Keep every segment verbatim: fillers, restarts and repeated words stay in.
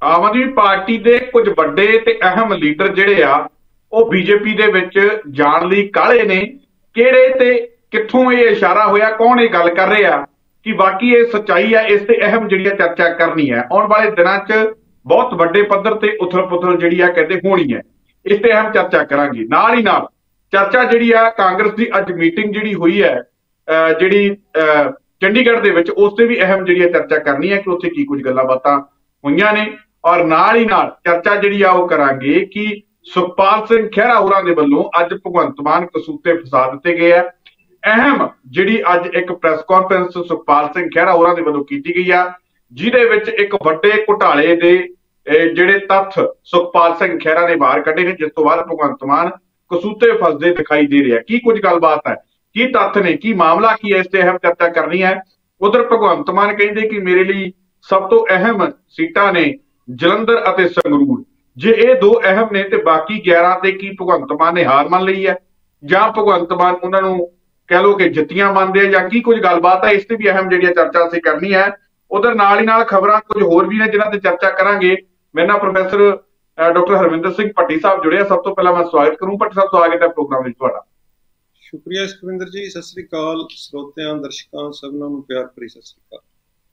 Aam Aadmi party ਦੇ ਕੁਝ ਵੱਡੇ ਤੇ ਅਹਿਮ ਲੀਡਰ ਜਿਹੜੇ ਆ ਉਹ ਬੀਜੇਪੀ ਦੇ ਵਿੱਚ ਜਾਣ ਲਈ ਕਾਹਲੇ ਨੇ। ਕਿਹੜੇ ਤੇ ਕਿੱਥੋਂ ਇਹ ਇਸ਼ਾਰਾ ਹੋਇਆ, ਕੌਣ ਇਹ ਗੱਲ ਕਰ ਰਿਹਾ ਕਿ ਬਾਕੀ ਇਹ ਸੱਚਾਈ ਹੈ, ਇਸ ਤੇ ਅਹਿਮ ਜਿਹੜੀ ਆ ਚਰਚਾ ਕਰਨੀ ਹੈ। ਆਉਣ ਵਾਲੇ ਦਿਨਾਂ 'ਚ ਬਹੁਤ ਵੱਡੇ ਪੱਧਰ ਤੇ ਉਥਲ ਪੁਥਲ ਜਿਹੜੀ ਆ ਕਹਿੰਦੇ ਹੋਣੀ ਹੈ, ਇਸ ਤੇ ਅਹਿਮ ਚਰਚਾ ਕਰਾਂਗੇ। ਨਾਲ ਹੀ ਨਾਲ ਚਰਚਾ ਜਿਹੜੀ ਆ ਕਾਂਗਰਸ ਦੀ ਅੱਜ ਮੀਟਿੰਗ ਜਿਹੜੀ ਹੋਈ ਹੈ ਜਿਹੜੀ ਚੰਡੀਗੜ੍ਹ ਦੇ ਵਿੱਚ, ਉਸ ਤੇ ਵੀ ਅਹਿਮ ਜਿਹੜੀ ਆ ਚਰਚਾ ਕਰਨੀ ਹੈ ਕਿ ਉੱਥੇ ਕੀ ਕੁਝ ਗੱਲਾਂ ਬਾਤਾਂ ਹੋਈਆਂ ਨੇ। ਔਰ ਨਾਲ ਹੀ ਨਾਲ ਚਰਚਾ ਜਿਹੜੀ ਆ ਉਹ ਕਰਾਂਗੇ ਕਿ ਸੁਖਪਾਲ ਸਿੰਘ ਖਹਿਰਾ ਹੋਰਾਂ ਦੇ ਵੱਲੋਂ ਅੱਜ ਭਗਵੰਤ ਮਾਨ ਕਸੂਤੇ ਫਸਾ ਦਿੱਤੇ ਗਏ ਆ। ਅਹਿਮ ਜਿਹੜੀ ਅੱਜ ਇੱਕ ਪ੍ਰੈਸ ਕਾਨਫਰੰਸ ਸੁਖਪਾਲ ਸਿੰਘ ਖਹਿਰਾ ਹੋਰਾਂ ਦੇ ਵੱਲੋਂ ਕੀਤੀ ਗਈ ਆ, ਜਿਹਦੇ ਵਿੱਚ ਇੱਕ ਵੱਡੇ ਘੁਟਾਲੇ ਦੇ ਜਿਹੜੇ ਤੱਥ ਸੁਖਪਾਲ ਸਿੰਘ ਖਹਿਰਾ ਨੇ ਬਾਹਰ ਕੱਢੇ ਨੇ, ਜਿਸ ਤੋਂ ਬਾਅਦ ਭਗਵੰਤ ਮਾਨ ਕਸੂਤੇ ਫਸਦੇ ਦਿਖਾਈ ਦੇ ਰਿਹਾ। ਕੀ ਕੁਝ ਗੱਲਬਾਤ ਹੈ, ਕੀ ਤੱਥ ਨੇ, ਕੀ ਮਾਮਲਾ ਕੀ ਹੈ, ਇਸ ਤੇ ਅਹਿਮ ਚਰਚਾ ਕਰਨੀ ਹੈ। ਉਧਰ ਭਗਵੰਤ ਮਾਨ ਕਹਿੰਦੇ ਕਿ ਮੇਰੇ ਲਈ ਸਭ ਤੋਂ ਅਹਿਮ ਸੀਟਾਂ ਨੇ ਜਲੰਧਰ ਅਤੇ ਸੰਗਰੂਰ। ਜੇ ਇਹ ਦੋ ਅਹਿਮ ਨੇ ਤੇ ਬਾਕੀ ਗਿਆਰਾਂ ਤੇ ਕੀ ਭਗਵੰਤ ਮਾਨ ਨੇ ਹਾਰ ਮੰਨ ਲਈ ਹੈ ਜਾਂ ਭਗਵੰਤ ਮਾਨ ਉਹਨਾਂ ਨੂੰ ਕਹਿ ਲਓ ਕਿ ਜਿੱਤੀਆਂ ਮੰਨਦੇ ਆ ਜਾਂ ਕੀ ਕੁਝ ਗੱਲਬਾਤ ਹੈ, ਇਸ ਤੇ ਵੀ ਅਹਿਮ ਜਿਹੜੀ ਚਰਚਾ ਅਸੀਂ ਕਰਨੀ ਹੈ। ਉਧਰ ਨਾਲ ਹੀ ਨਾਲ ਖਬਰਾਂ ਕੁਝ ਹੋਰ ਵੀ ਨੇ ਜਿਨ੍ਹਾਂ ਤੇ ਚਰਚਾ ਕਰਾਂਗੇ। ਮੇਰੇ ਨਾਲ ਪ੍ਰੋਫੈਸਰ ਡਾਕਟਰ ਹਰਮਿੰਦਰ ਸਿੰਘ ਭੱਟੀ ਸਾਹਿਬ ਜੁੜੇ ਆ। ਸਭ ਤੋਂ ਪਹਿਲਾਂ ਮੈਂ ਸਵਾਗਤ ਕਰੂੰ ਭੱਟੀ ਸਾਹਿਬ, ਸਵਾਗਤ ਹੈ ਪ੍ਰੋਗਰਾਮ ਵਿੱਚ ਤੁਹਾਡਾ। ਸ਼ੁਕਰੀਆ ਸੁਖਵਿੰਦਰ ਜੀ, ਸਤਿ ਸ੍ਰੀ ਅਕਾਲ ਸਰੋਤਿਆਂ ਦਰਸ਼ਕਾਂ ਸਭਨਾਂ ਨੂੰ ਪਿਆਰ ਭਰੀ ਸਤਿ ਸ੍ਰੀ ਅਕਾਲ।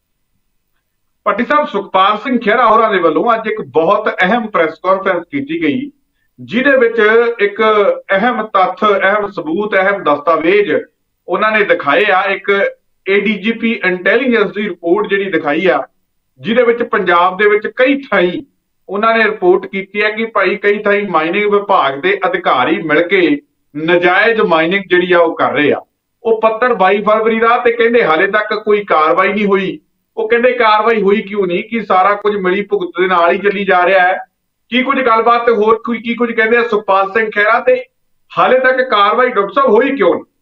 ਭੱਟੀ ਸਾਹਿਬ, ਸੁਖਪਾਲ ਸਿੰਘ ਖਹਿਰਾ ਹੋਰਾਂ ਦੇ ਵੱਲੋਂ ਅੱਜ ਇੱਕ ਬਹੁਤ ਅਹਿਮ ਪ੍ਰੈਸ ਕਾਨਫਰੰਸ ਕੀਤੀ ਗਈ, ਜਿਹਦੇ ਵਿੱਚ ਇੱਕ ਅਹਿਮ ਤੱਥ, ਅਹਿਮ ਸਬੂਤ, ਅਹਿਮ ਦਸਤਾਵੇਜ਼ ਉਹਨਾਂ ਨੇ ਦਿਖਾਏ ਆ। ਇੱਕ A D G P intelligence the report ਜਿਹੜੀ ਦਿਖਾਈ ਆ, ਜਿਹਦੇ ਵਿੱਚ ਪੰਜਾਬ ਦੇ ਵਿੱਚ ਕਈ ਥਾਈਂ ਉਹਨਾਂ ਨੇ ਰਿਪੋਰਟ ਕੀਤੀ ਹੈ ਕਿ ਭਾਈ ਕਈ ਥਾਈਂ ਮਾਈਨਿੰਗ ਵਿਭਾਗ ਦੇ ਅਧਿਕਾਰੀ ਮਿਲ ਕੇ ਨਜਾਇਜ਼ ਮਾਈਨਿੰਗ ਜਿਹੜੀ ਆ ਉਹ ਕਰ ਰਹੇ ਆ। ਉਹ ਪੱਤਰ ਬਾਈ ਫਰਵਰੀ ਦਾ, ਤੇ ਕਹਿੰਦੇ ਹਾਲੇ ਤੱਕ ਕੋਈ ਕਾਰਵਾਈ ਨਹੀਂ ਹੋਈ। ਉਹ ਕਹਿੰਦੇ ਕਾਰਵਾਈ ਹੋਈ ਕਿਉਂ ਨਹੀਂ, ਕਿ ਸਾਰਾ ਕੁਝ ਮਿਲੀ ਭੁਗਤ ਦੇ ਨਾਲ ਹੀ ਚੱਲੀ ਜਾ ਰਿਹਾ ਹੈ। ਕੀ ਕੁਝ ਗੱਲਬਾਤ ਤੇ ਹੋਰ ਕੋਈ ਕੀ ਕੁਝ ਕਹਿੰਦੇ ਆ ਸੁਖਪਾਲ ਸਿੰਘ ਖਹਿਰਾ, ਤੇ ਹਾਲੇ ਤੱਕ ਕਾਰਵਾਈ ਡਾਕਟਰ ਸਾਹਿਬ ਹੋਈ ਕਿਉਂ ਨਹੀਂ?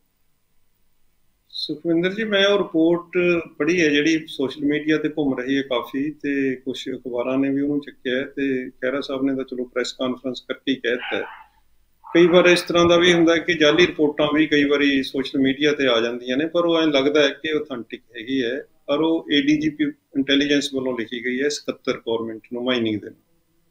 ਸੁਖਵਿੰਦਰ ਜੀ, ਮੈਂ ਉਹ ਰਿਪੋਰਟ ਪੜ੍ਹੀ ਹੈ ਜਿਹੜੀ ਸੋਸ਼ਲ ਮੀਡੀਆ ਤੇ ਘੁੰਮ ਰਹੀ ਹੈ ਕਾਫੀ, ਤੇ ਕੁਝ ਅਖਬਾਰਾਂ ਨੇ ਵੀ ਉਹਨੂੰ ਚੱਕਿਆ ਤੇ ਖਹਿਰਾ ਸਾਹਿਬ ਨੇ ਤਾਂ ਚਲੋ ਪ੍ਰੈਸ ਕਾਨਫਰੰਸ ਕਰਕੇ ਹੀ ਕਹਿ ਦਿੱਤਾ। ਕਈ ਵਾਰ ਇਸ ਤਰ੍ਹਾਂ ਦਾ ਵੀ ਹੁੰਦਾ ਕਿ ਜਾਲੀ ਰਿਪੋਰਟਾਂ ਵੀ ਕਈ ਵਾਰੀ ਸੋਸ਼ਲ ਮੀਡੀਆ ਤੇ ਆ ਜਾਂਦੀਆਂ ਨੇ, ਪਰ ਉਹ ਐਂ ਲੱਗਦਾ ਹੈ ਕਿ ਆਥੈਂਟਿਕ ਹੈਗੀ ਹੈ। ਔਰ ਉਹ A D G P intelligence ਵੱਲੋਂ ਲਿਖੀ ਗਈ ਹੈ ਸਕੱਤਰ ਗੌਰਮੈਂਟ ਨੂੰ ਮਾਈਨਿੰਗ ਦੇ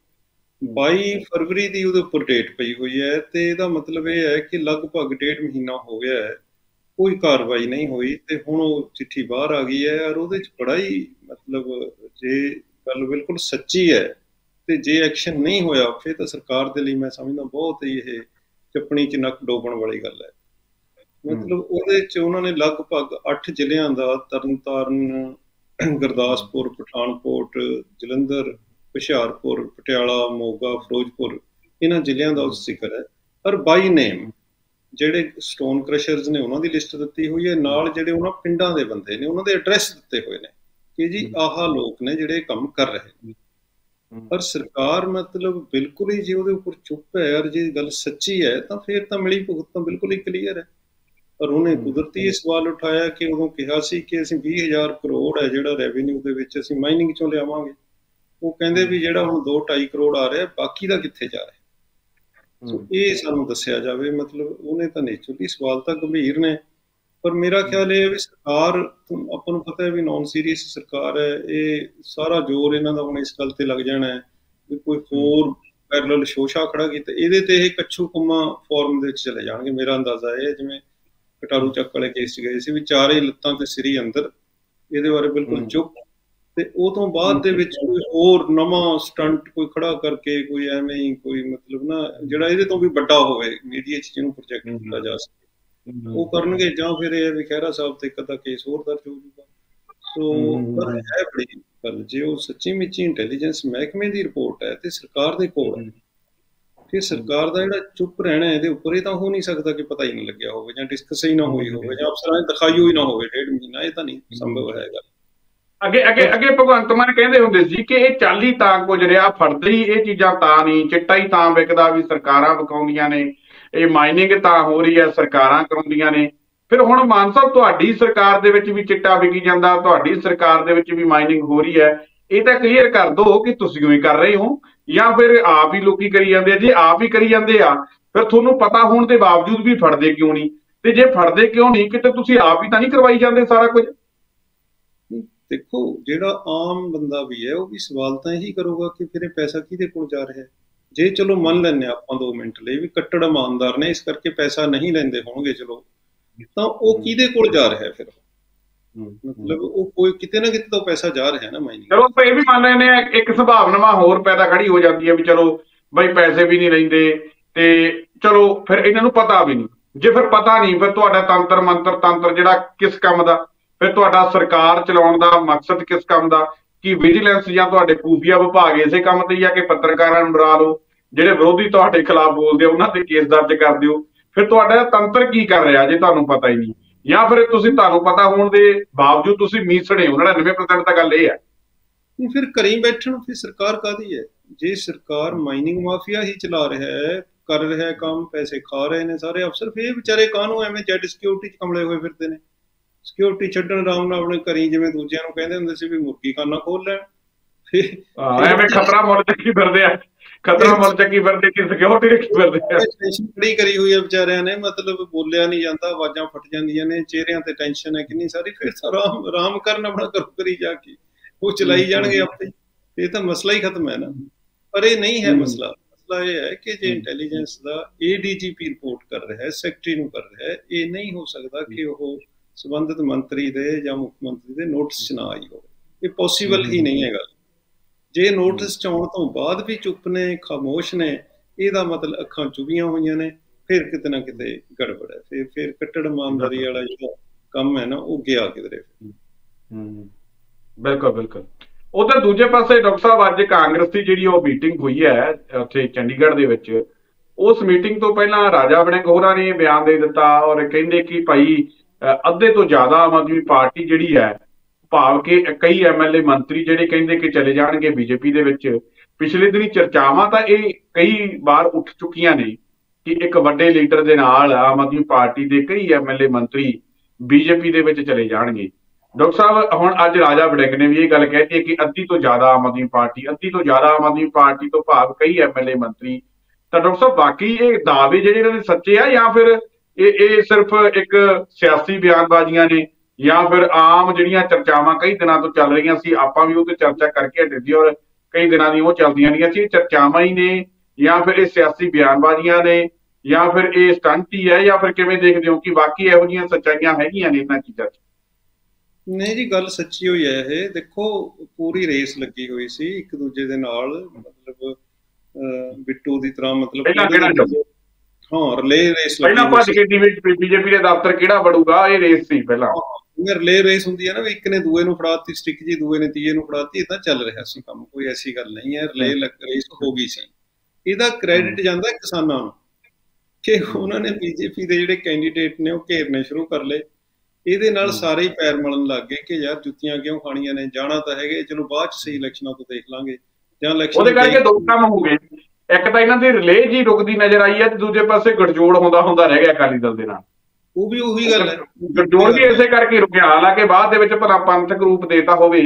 ਬਾਈ ਫਰਵਰੀ ਦੀ ਉਹਦੇ ਉੱਪਰ ਡੇਟ ਪਈ ਹੋਈ ਹੈ। ਤੇ ਇਹਦਾ ਮਤਲਬ ਇਹ ਹੈ ਕਿ ਲਗਭਗ ਡੇਢ ਮਹੀਨਾ ਹੋ ਗਿਆ ਹੈ, ਕੋਈ ਕਾਰਵਾਈ ਨਹੀਂ ਹੋਈ ਤੇ ਹੁਣ ਉਹ ਚਿੱਠੀ ਬਾਹਰ ਆ ਗਈ ਹੈ। ਔਰ ਉਹਦੇ 'ਚ ਬੜਾ ਹੀ ਮਤਲਬ, ਜੇ ਗੱਲ ਬਿਲਕੁਲ ਸੱਚੀ ਹੈ ਤੇ ਜੇ ਐਕਸ਼ਨ ਨਹੀਂ ਹੋਇਆ ਫਿਰ ਤਾਂ ਸਰਕਾਰ ਦੇ ਲਈ ਮੈਂ ਸਮਝਦਾ ਬਹੁਤ ਹੀ ਇਹ ਚੱਪਣੀ 'ਚ ਨੱਕ ਡੋਬਣ ਵਾਲੀ ਗੱਲ ਹੈ। ਮਤਲਬ ਉਹਦੇ 'ਚ ਉਹਨਾਂ ਨੇ ਲਗਭਗ ਅੱਠ ਜ਼ਿਲ੍ਹਿਆਂ ਦਾ, ਤਰਨਤਾਰਨ, ਗੁਰਦਾਸਪੁਰ, ਪਠਾਨਕੋਟ, ਜਲੰਧਰ, ਹੁਸ਼ਿਆਰਪੁਰ, ਪਟਿਆਲਾ, ਮੋਗਾ, ਫਿਰੋਜ਼ਪੁਰ, ਇਹਨਾਂ ਜ਼ਿਲ੍ਹਿਆਂ ਦਾ ਜ਼ਿਕਰ ਹੈ। ਪਰ ਬਾਈ ਨੇਮ ਜਿਹੜੇ ਸਟੋਨ ਕ੍ਰਸ਼ਰਸ ਨੇ ਉਹਨਾਂ ਦੀ ਲਿਸਟ ਦਿੱਤੀ ਹੋਈ ਹੈ, ਨਾਲ ਜਿਹੜੇ ਉਹਨਾਂ ਪਿੰਡਾਂ ਦੇ ਬੰਦੇ ਨੇ ਉਹਨਾਂ ਦੇ ਐਡਰੈਸ ਦਿੱਤੇ ਹੋਏ ਨੇ ਕਿ ਜੀ ਆਹ ਲੋਕ ਨੇ ਜਿਹੜੇ ਕੰਮ ਕਰ ਰਹੇ ਨੇ। ਪਰ ਸਰਕਾਰ ਮਤਲਬ ਬਿਲਕੁਲ ਹੀ ਜੇ ਉਹਦੇ ਉੱਪਰ ਚੁੱਪ ਹੈ, ਔਰ ਜੇ ਗੱਲ ਸੱਚੀ ਹੈ ਤਾਂ ਫਿਰ ਤਾਂ ਮਿਲੀ ਭੁਗਤ ਤਾਂ ਬਿਲਕੁਲ ਹੀ ਕਲੀਅਰ ਹੈ। ਪਰ ਉਹਨੇ ਕੁਦਰਤੀ ਇਹ ਸਵਾਲ ਉਠਾਇਆ ਕਿ ਉਦੋਂ ਕਿਹਾ ਸੀ ਕਿ ਅਸੀਂ ਵੀਹ ਹਜ਼ਾਰ ਕਰੋੜ ਹੈ ਜਿਹੜਾ ਰੈਵਨਿਊ ਦੇ ਵਿੱਚ ਅਸੀਂ ਮਾਈਨਿੰਗ ਚੋਂ ਲਿਆਵਾਂਗੇ। ਉਹ ਕਹਿੰਦੇ ਵੀ ਜਿਹੜਾ ਹੁਣ ਦੋ ਢਾਈ ਕਰੋੜ ਆ ਰਿਹਾ ਬਾਕੀ ਦਾ ਕਿੱਥੇ ਜਾ ਰਿਹਾ, ਸੋ ਇਹ ਸਾਨੂੰ ਦੱਸਿਆ ਜਾਵੇ। ਮਤਲਬ ਉਹਨੇ ਤਾਂ ਨੇਚਰਲੀ ਸਵਾਲ ਤਾਂ ਗੰਭੀਰ ਨੇ, ਪਰ ਮੇਰਾ ਖਿਆਲ ਇਹ ਹੈ ਵੀ ਸਰਕਾਰ, ਆਪਾਂ ਨੂੰ ਪਤਾ ਹੈ ਵੀ ਨੌਨ ਸੀਰੀਅਸ ਸਰਕਾਰ ਹੈ, ਇਹ ਸਾਰਾ ਜ਼ੋਰ ਇਹਨਾਂ ਦਾ ਹੁਣ ਇਸ ਗੱਲ ਤੇ ਲੱਗ ਜਾਣਾ ਹੈ ਵੀ ਕੋਈ ਹੋਰ ਪੈਰਲਲ ਸ਼ੋਸ਼ਾ ਖੜਾ ਕੀਤਾ, ਇਹਦੇ ਤੇ ਇਹ ਕੱਛੂ ਕੁੰਮਾ ਫਾਰਮ ਦੇ ਵਿੱਚ ਚਲੇ ਜਾਣਗੇ। ਮੇਰਾ ਅੰਦਾਜ਼ਾ ਇਹ ਜਿਵੇਂ ਕਟਾਰੂ ਚੱਕ ਵਾਲੇ ਕੇਸ 'ਚ ਗਏ ਸੀ ਵੀ ਚਾਰੇ ਲੱਤਾਂ ਤੇ ਸਿਰੀ ਅੰਦਰ, ਇਹਦੇ ਬਾਰੇ ਬਿਲਕੁਲ ਚੁੱਪ, ਤੇ ਉਹ ਤੋਂ ਬਾਅਦ ਦੇ ਵਿੱਚ ਕੋਈ ਹੋਰ ਨਵਾਂ ਸਟੰਟ ਕੋਈ ਖੜਾ ਕਰਕੇ ਕੋਈ ਐਵੇਂ ਹੀ ਕੋਈ ਮਤਲਬ ਨਾ ਜਿਹੜਾ ਇਹਦੇ ਤੋਂ ਵੀ ਵੱਡਾ ਹੋਵੇ ਮੀਡੀਆ 'ਚ ਜਿਹਨੂੰ ਪ੍ਰੋਜੈਕਟ ਕੀਤਾ ਜਾ ਸਕੇ ਉਹ ਕਰਨਗੇ, ਜਾਂ ਫਿਰ ਇਹ ਵੀ ਖਹਿਰਾ ਸਾਹਿਬ ਤੇ ਇੱਕ ਅੱਧਾ ਕੇਸ ਹੋਰ ਦਰਜ ਹੋ ਜੂਗਾ। ਸੋ ਪਰ ਹੈ ਬੜੀ ਗੱਲ, ਜੇ ਉਹ ਸੱਚੀ ਮੁੱਚੀ ਇੰਟੈਲੀਜੈਂਸ ਮਹਿਕਮੇ ਦੀ ਰਿਪੋਰਟ ਹੈ ਤੇ ਸਰਕਾਰ ਦੇ ਕੋਲ ਹੈ, ਫਿਰ ਸਰਕਾਰ ਦਾ ਜਿਹੜਾ ਚੁੱਪ ਰਹਿਣਾ ਇਹਦੇ ਉੱਪਰ, ਇਹ ਤਾਂ ਹੋ ਨਹੀਂ ਸਕਦਾ ਕਿ ਪਤਾ ਹੀ ਨਹੀਂ ਲੱਗਿਆ ਹੋਵੇ ਜਾਂ ਡਿਸਕਸ ਹੀ ਨਾ ਹੋਈ ਹੋਵੇ ਜਾਂ ਅਫਸਰਾਂ ਨੇ ਦਿਖਾਈ ਹੋਈ ਨਾ ਹੋਵੇ ਡੇਢ ਮਹੀਨਾ, ਇਹ ਤਾਂ ਨਹੀਂ ਸੰਭਵ ਹੈਗਾ। ਅੱਗੇ ਅੱਗੇ ਅੱਗੇ ਭਗਵੰਤ ਮਾਨ ਕਹਿੰਦੇ ਹੁੰਦੇ ਸੀ ਕਿ ਇਹ ਚੱਲ ਹੀ ਤਾਂ ਕੁਝ ਰਿਹਾ, ਫੜਦੇ ਹੀ ਇਹ ਚੀਜ਼ਾਂ ਤਾਂ ਨਹੀਂ, ਚਿੱਟਾ ਹੀ ਤਾਂ ਵਿਕਦਾ ਵੀ ਸਰਕਾਰਾਂ ਵਿਕਾਉਂਦੀਆਂ ਨੇ, ਇਹ ਮਾਈਨਿੰਗ ਤਾਂ ਹੋ ਰਹੀ ਹੈ ਸਰਕਾਰਾਂ ਕਰਾਉਂਦੀਆਂ ਨੇ। ਫਿਰ ਹੁਣ ਮਾਨ ਸਾਹਿਬ ਤੁਹਾਡੀ ਸਰਕਾਰ ਦੇ ਵਿੱਚ ਵੀ ਚਿੱਟਾ ਵਿਕੀ ਜਾਂਦਾ, ਤੁਹਾਡੀ ਸਰਕਾਰ ਦੇ ਵਿੱਚ ਵੀ ਮਾਈਨਿੰਗ ਹੋ ਰਹੀ ਹੈ, ਇਹ ਤਾਂ ਕਲੀਅਰ ਕਰ ਦਿਓ ਕਿ ਤੁਸੀਂ ਹੀ ਕਰ ਰਹੇ ਹੋ ਜਾਂ ਫਿਰ ਆਪ ਹੀ ਲੋਕੀ ਕਰੀ ਜਾਂਦੇ ਆ। ਜੇ ਆਪ ਹੀ ਕਰੀ ਜਾਂਦੇ ਆ ਫਿਰ ਤੁਹਾਨੂੰ ਪਤਾ ਹੋਣ ਦੇ ਬਾਵਜੂਦ ਵੀ ਫੜਦੇ ਕਿਉਂ ਨਹੀਂ, ਤੇ ਜੇ ਫੜਦੇ ਕਿਉਂ ਨਹੀਂ, ਕਿਤੇ ਤੁਸੀਂ ਆਪ ਹੀ ਤਾਂ ਨਹੀਂ ਕਰਵਾਈ ਜਾਂਦੇ ਸਾਰਾ ਕੁਝ? ਦੇਖੋ ਜਿਹੜਾ ਆਮ ਬੰਦਾ ਵੀ ਹੈ ਉਹ ਵੀ ਸਵਾਲ ਤਾਂ ਇਹੀ ਕਰੂਗਾ ਕਿ ਫਿਰ ਇਹ ਪੈਸਾ ਕਿਹਦੇ ਕੋਲ ਜਾ ਰਿਹਾ ਹੈ। ਜੇ ਚਲੋ ਮੰਨ ਲੈਂਦੇ ਆਪਾਂ ਦੋ ਮਿੰਟ ਲਈ ਵੀ ਕੱਟੜ ਇਮਾਨਦਾਰ ਨੇ ਇਸ ਕਰਕੇ ਪੈਸਾ ਨਹੀਂ ਲੈਂਦੇ ਹੋਣਗੇ, ਚਲੋ ਤਾਂ ਉਹ ਕਿਹਦੇ ਕੋਲ ਜਾ ਰਿਹਾ ਫਿਰ? ਮਤਲਬ ਉਹ ਕੋਈ ਕਿਤੇ ਨਾ ਕਿਤੇ ਤਾਂ ਪੈਸਾ ਜਾ ਰਿਹਾ ਨਾ ਮਾਈਨਿੰਗ। ਚਲੋ ਆਪਾਂ ਇਹ ਵੀ ਮੰਨ ਲੈਂਦੇ ਆ, ਇੱਕ ਸੰਭਾਵਨਾ ਹੋਰ ਪੈਦਾ ਖੜੀ ਹੋ ਜਾਂਦੀ ਹੈ ਵੀ ਚਲੋ ਬਈ ਪੈਸੇ ਵੀ ਨਹੀਂ ਲੈਂਦੇ ਤੇ ਚਲੋ ਫਿਰ ਇਹਨਾਂ ਨੂੰ ਪਤਾ ਵੀ ਨਹੀਂ। ਜੇ ਫਿਰ ਪਤਾ ਨਹੀਂ, ਫਿਰ ਤੁਹਾਡਾ ਤੰਤਰ ਮੰਤਰ ਤੰਤਰ ਜਿਹੜਾ ਕਿਸ ਕੰਮ ਦਾ, ਫਿਰ ਤੁਹਾਡਾ ਸਰਕਾਰ ਚਲਾਉਣ ਦਾ ਮਕਸਦ ਕਿਸ ਕੰਮ ਦਾ? ਕਿ ਵਿਜੀਲੈਂਸ ਜਾਂ ਤੁਹਾਡੇ ਖੂਫੀਆ ਵਿਭਾਗ ਇਸੇ ਕੰਮ ਤੇ ਜਾਂ ਕਿ ਪੱਤਰਕਾਰਾਂ ਨੂੰ ਡਰਾ ਲਓ, ਜਿਹੜੇ ਵਿਰੋਧੀ ਤੁਹਾਡੇ ਖਿਲਾਫ ਬੋਲਦੇ ਉਹਨਾਂ ਤੇ ਕੇਸ ਦਰਜ ਕਰ ਦਿਓ। ਫਿਰ ਤੁਹਾਡਾ ਤੰਤਰ ਕੀ ਕਰ ਰਿਹਾ ਜੇ ਤੁਹਾਨੂੰ ਪਤਾ ਹੀ ਨਹੀਂ, ਜਾਂ ਫਿਰ ਤੁਸੀਂ ਤੁਹਾਨੂੰ ਪਤਾ ਹੋਣ ਦੇ ਬਾਵਜੂਦ ਤੁਸੀਂ ਮੀਸਣੇ ਹੋ। ਨੜਿਨਵੇਂ ਪ੍ਰਸੈਂਟ ਤਾਂ ਗੱਲ ਇਹ ਹੈ। ਫਿਰ ਘਰੀ ਬੈਠਣ ਫਿਰ ਸਰਕਾਰ ਕਾਹਦੀ ਹੈ? ਜੇ ਸਰਕਾਰ ਮਾਈਨਿੰਗ ਮਾਫੀਆ ਹੀ ਚਲਾ ਰਿਹਾ ਹੈ, ਕਰ ਰਿਹਾ ਹੈ ਕੰਮ, ਪੈਸੇ ਖਾ ਰਹੇ ਨੇ ਸਾਰੇ ਅਫਸਰ, ਫਿਰ ਵਿਚਾਰੇ ਕਾਹਨੂੰ ਐਵੇਂ ਜੈਡ ਸਿਕਿਉਰਿਟੀ 'ਚ ਕਮਲੇ ਹੋਏ ਫਿਰਦੇ ਨੇ? ਸਿਕਿਉਰਿਟੀ ਛੱਡਣ ਆਰਾਮ ਨਾਲ ਆਪਣੇ ਘਰੀ, ਜਿਵੇਂ ਦੂਜਿਆਂ ਨੂੰ ਕਹਿੰਦੇ ਹੁੰਦੇ ਸੀ ਵੀ ਮੁਰਗੀ ਖਾਨਾ ਖੋਲ ਲੈਣ। ਐਵੇਂ ਖਤਰਾ ਮੁੱਲ ਚੱਕੀ ਫਿਰਦੇ ਆ, ਖਤਰਾ ਮੁੱਲ ਚੱਕੀ ਫਿਰਦੇ ਕਿ ਸਿਕਿਉਰਿਟੀ ਰੱਖੀ ਫਿਰਦੇ ਆ। ਟੈਨਸ਼ਨ ਬੜੀ ਕਰੀ ਹੋਈ ਹੈ ਵਿਚਾਰਿਆਂ ਨੇ, ਮਤਲਬ ਬੋਲਿਆ ਨਹੀਂ ਜਾਂਦਾ, ਆਵਾਜ਼ਾਂ ਫਟ ਜਾਂਦੀਆਂ ਨੇ, ਚਿਹਰਿਆਂ ਤੇ ਟੈਨਸ਼ਨ ਹੈ ਕਿੰਨੀ ਸਾਰੀ। ਫਿਰ ਤਾਂ ਆਰਾਮ ਆਰਾਮ ਕਰਨ ਆਪਣਾ ਘਰੋਂ ਕਰੀ ਜਾ ਕੇ ਉਹ ਚਲਾਈ ਜਾਣਗੇ ਆਪੇ। ਇਹ ਤਾਂ ਮਸਲਾ ਹੀ ਖਤਮ ਹੈ ਨਾ। ਪਰ ਇਹ ਨਹੀਂ ਹੈ ਮਸਲਾ। ਮਸਲਾ ਇਹ ਹੈ ਕਿ ਜੇ intelligence the A D G P report ਕਰ ਰਿਹਾ ਹੈ, ਸੈਕਟਰੀ ਨੂੰ ਕਰ ਰਿਹਾ ਹੈ, ਇਹ ਨਹੀਂ ਹੋ ਸਕਦਾ ਕਿ ਉਹ ਸੰਬੰਧਿਤ ਮੰਤਰੀ ਦੇ ਜਾਂ ਮੁੱਖ ਮੰਤਰੀ ਦੇ ਨੋਟਿਸ 'ਚ ਨਾ ਆਈ ਹੋਵੇ। ਇਹ ਪੋਸੀਬਲ ਹੀ ਨਹੀਂ ਹੈ ਗੱਲ। ਜੇ ਨੋਟਿਸ 'ਚ ਆਉਣ ਤੋਂ ਬਾਅਦ ਵੀ ਚੁੱਪ ਨੇ, ਖਾਮੋਸ਼ ਨੇ, ਇਹਦਾ ਮਤਲਬ ਅੱਖਾਂ ਚੁਭੀਆਂ ਹੋਈਆਂ ਨੇ, ਫਿਰ ਕਿਤੇ ਨਾ ਕਿਤੇ ਗੜਬੜ ਹੈ। ਫਿਰ ਫਿਰ ਕੱਟੜ ਇਮਾਨਦਾਰੀ ਵਾਲਾ ਜਿਹੜਾ ਕੰਮ ਹੈ ਨਾ ਉਹ ਗਿਆ ਕਿਧਰੇ। ਬਿਲਕੁਲ ਬਿਲਕੁਲ। ਉਧਰ ਦੂਜੇ ਪਾਸੇ ਡਾਕਟਰ ਸਾਹਿਬ ਅੱਜ ਕਾਂਗਰਸ ਦੀ ਜਿਹੜੀ ਉਹ ਮੀਟਿੰਗ ਹੋਈ ਹੈ ਉੱਥੇ ਚੰਡੀਗੜ੍ਹ ਦੇ ਵਿੱਚ, ਉਸ ਮੀਟਿੰਗ ਤੋਂ ਪਹਿਲਾਂ ਰਾਜਾ ਵੜਿੰਗ ਹੋਰਾਂ ਨੇ ਬਿਆਨ ਦੇ ਦਿੱਤਾ ਔਰ ਕਹਿੰਦੇ ਕਿ ਭਾਈ ਅੱਧੇ ਤੋਂ ਜ਼ਿਆਦਾ ਆਮ ਆਦਮੀ ਪਾਰਟੀ ਜਿਹੜੀ ਹੈ, ਭਾਵ ਕਿ ਕਈ ਐਮ ਐਲ ਏ ਮੰਤਰੀ ਜਿਹੜੇ ਕਹਿੰਦੇ ਕਿ ਚਲੇ ਜਾਣਗੇ ਬੀਜੇਪੀ ਦੇ ਵਿੱਚ। ਪਿਛਲੇ ਦਿਨੀ ਚਰਚਾਵਾਂ ਤਾਂ ਇਹ ਕਈ ਵਾਰ ਉੱਠ ਚੁੱਕੀਆਂ ਨੇ ਕਿ ਇੱਕ ਵੱਡੇ ਲੀਡਰ ਦੇ ਨਾਲ ਆਮ ਆਦਮੀ ਪਾਰਟੀ ਦੇ ਕਈ ਐਮ ਐਲ ਏ ਮੰਤਰੀ ਬੀਜੇਪੀ ਦੇ ਵਿੱਚ ਚਲੇ ਜਾਣਗੇ। ਡਾਕਟਰ ਸਾਹਿਬ ਹੁਣ ਅੱਜ ਰਾਜਾ ਵੜਿੰਗ ਨੇ ਵੀ ਇਹ ਗੱਲ ਕਹਿਤੀ ਹੈ ਕਿ ਅੱਧੀ ਤੋਂ ਜ਼ਿਆਦਾ ਆਮ ਆਦਮੀ ਪਾਰਟੀ, ਅੱਧੀ ਤੋਂ ਜ਼ਿਆਦਾ ਆਮ ਆਦਮੀ ਪਾਰਟੀ ਤੋਂ ਭਾਵ ਕਈ ਐਮ ਐਲ ਏ ਮੰਤਰੀ। ਤਾਂ ਡਾਕਟਰ ਸਾਹਿਬ ਬਾਕੀ ਇਹ ਦਾਅਵੇ ਜਿਹੜੇ ਇਹਨਾਂ ਦੇ ਸੱਚੇ ਆ ਜਾਂ ਫਿਰ ਇਹ ਇਹ ਸਿਰਫ ਇੱਕ ਸਿਆਸੀ ਬਿਆਨਬਾਜ਼ੀਆਂ ਨੇ, ਜਾਂ ਫਿਰ ਆਮ ਜਿਹੜੀਆਂ ਚਰਚਾਵਾਂ ਕਈ ਦਿਨਾਂ ਤੋਂ ਚੱਲ ਰਹੀਆਂ ਸੀ, ਆਪਾਂ ਵੀ ਉਹ ਤੇ ਚਰਚਾ ਕਰਕੇ ਹਟੇ ਸੀ ਔਰ ਕਈ ਦਿਨਾਂ ਦੀ ਉਹ ਚੱਲਦੀਆਂ ਰਹੀਆਂ ਸੀ, ਚਰਚਾਵਾਂ ਹੀ ਨੇ ਜਾਂ ਫਿਰ ਇਹ ਸਿਆਸੀ ਬਿਆਨਬਾਜ਼ੀਆਂ ਨੇ ਜਾਂ ਫਿਰ ਇਹ ਸਟੰਟ ਹੀ ਹੈ, ਜਾਂ ਫਿਰ ਕਿਵੇਂ ਦੇਖਦੇ ਹੋ ਕਿ ਬਾਕੀ ਇਹੋ ਜਿਹੀਆਂ ਸੱਚਾਈਆਂ ਹੈਗੀਆਂ ਨੇ ਇਹਨਾਂ ਚੀਜ਼ਾਂ 'ਚ? ਨਹੀਂ ਜੀ, ਗੱਲ ਸੱਚੀ ਹੋਈ ਹੈ ਇਹ। ਦੇਖੋ ਪੂਰੀ ਰੇਸ ਲੱਗੀ ਹੋਈ ਸੀ ਇੱਕ ਦੂਜੇ ਦੇ ਨਾਲ, ਮਤਲਬ ਬਿੱਟੂ ਦੀ ਤਰ੍ਹਾਂ, ਮਤਲਬ ਹਾਂ ਰਿਲੇ ਰੇਸ ਪਹਿਲਾਂ ਭੱਜ ਕੇ ਬੀਜੇਪੀ ਦੇ ਦਫ਼ਤਰ ਕਿਹੜਾ ਵੜੂਗਾ, ਇਹ ਰੇਸ ਸੀ ਪਹਿਲਾਂ। ਰਿਲੇ ਰੇਸ ਹੁੰਦੀ ਹੈ ਨਾ ਵੀ ਇੱਕ ਨੇ ਦੂਏ ਨੂੰ ਫੜਾਤੀ ਸਟਿਕ ਜੀ, ਦੂਏ ਨੇ ਤੀਏ ਨੂੰ ਫੜਾਤੀ, ਏਦਾਂ ਚੱਲ ਰਿਹਾ ਸੀ ਕੰਮ, ਕੋਈ ਐਸੀ ਗੱਲ ਨਹੀਂ ਹੈ। ਰਿਲੇ ਰੇਸ ਹੋ ਗਈ ਸੀ। ਇਹਦਾ ਕ੍ਰੈਡਿਟ ਜਾਂਦਾ ਕਿਸਾਨਾਂ ਨੂੰ ਕਿ ਉਹਨਾਂ ਨੇ ਬੀਜੇਪੀ ਦੇ ਜਿਹੜੇ ਕੈਂਡੀਡੇਟ ਨੇ ਉਹ ਘੇਰਨੇ ਸ਼ੁਰੂ ਕਰ ਲਏ। ਇਹਦੇ ਨਾਲ ਸਾਰੇ ਹੀ ਪੈਰ ਮਲਣ ਲੱਗ ਗਏ ਕਿ ਯਾਰ ਜੁੱਤੀਆਂ ਕਿਉਂ ਖਾਣੀਆਂ ਨੇ, ਜਾਣਾ ਤਾਂ ਹੈਗੇ, ਚਲੋ ਬਾਅਦ 'ਚ ਸਹੀ ਇਲੈਕਸ਼ਨਾਂ ਤੋਂ ਦੇਖ ਲਾਂਗੇ ਜਾਂ ਇਲੈਕਸ਼ਨ। ਉਹਦੇ ਕਰਕੇ ਦੋ ਕੰਮ ਹੋ ਗਏ, ਇੱਕ ਤਾਂ ਇਹਨਾਂ ਦੀ ਰਿਲੇ ਜੀ ਰੁਕਦੀ ਨਜ਼ਰ ਆਈ ਹੈ ਤੇ ਦੂਜੇ ਪਾਸੇ ਗਠਜੋੜ ਹੁੰਦਾ ਹੁੰਦਾ ਰਹਿ ਗਿਆ ਅਕਾਲੀ ਦਲ ਦੇ ਨਾਲ। ਉਹ ਵੀ ਉਹੀ ਗੱਲ ਹੈ, ਗਠਜੋੜ ਵੀ ਇਸੇ ਕਰਕੇ ਰੁਕਿਆ, ਹਾਲਾਂਕਿ ਬਾਅਦ ਦੇ ਵਿੱਚ ਭਲਾ ਪੰਥਕ ਰੂਪ ਦੇਤਾ ਹੋਵੇ।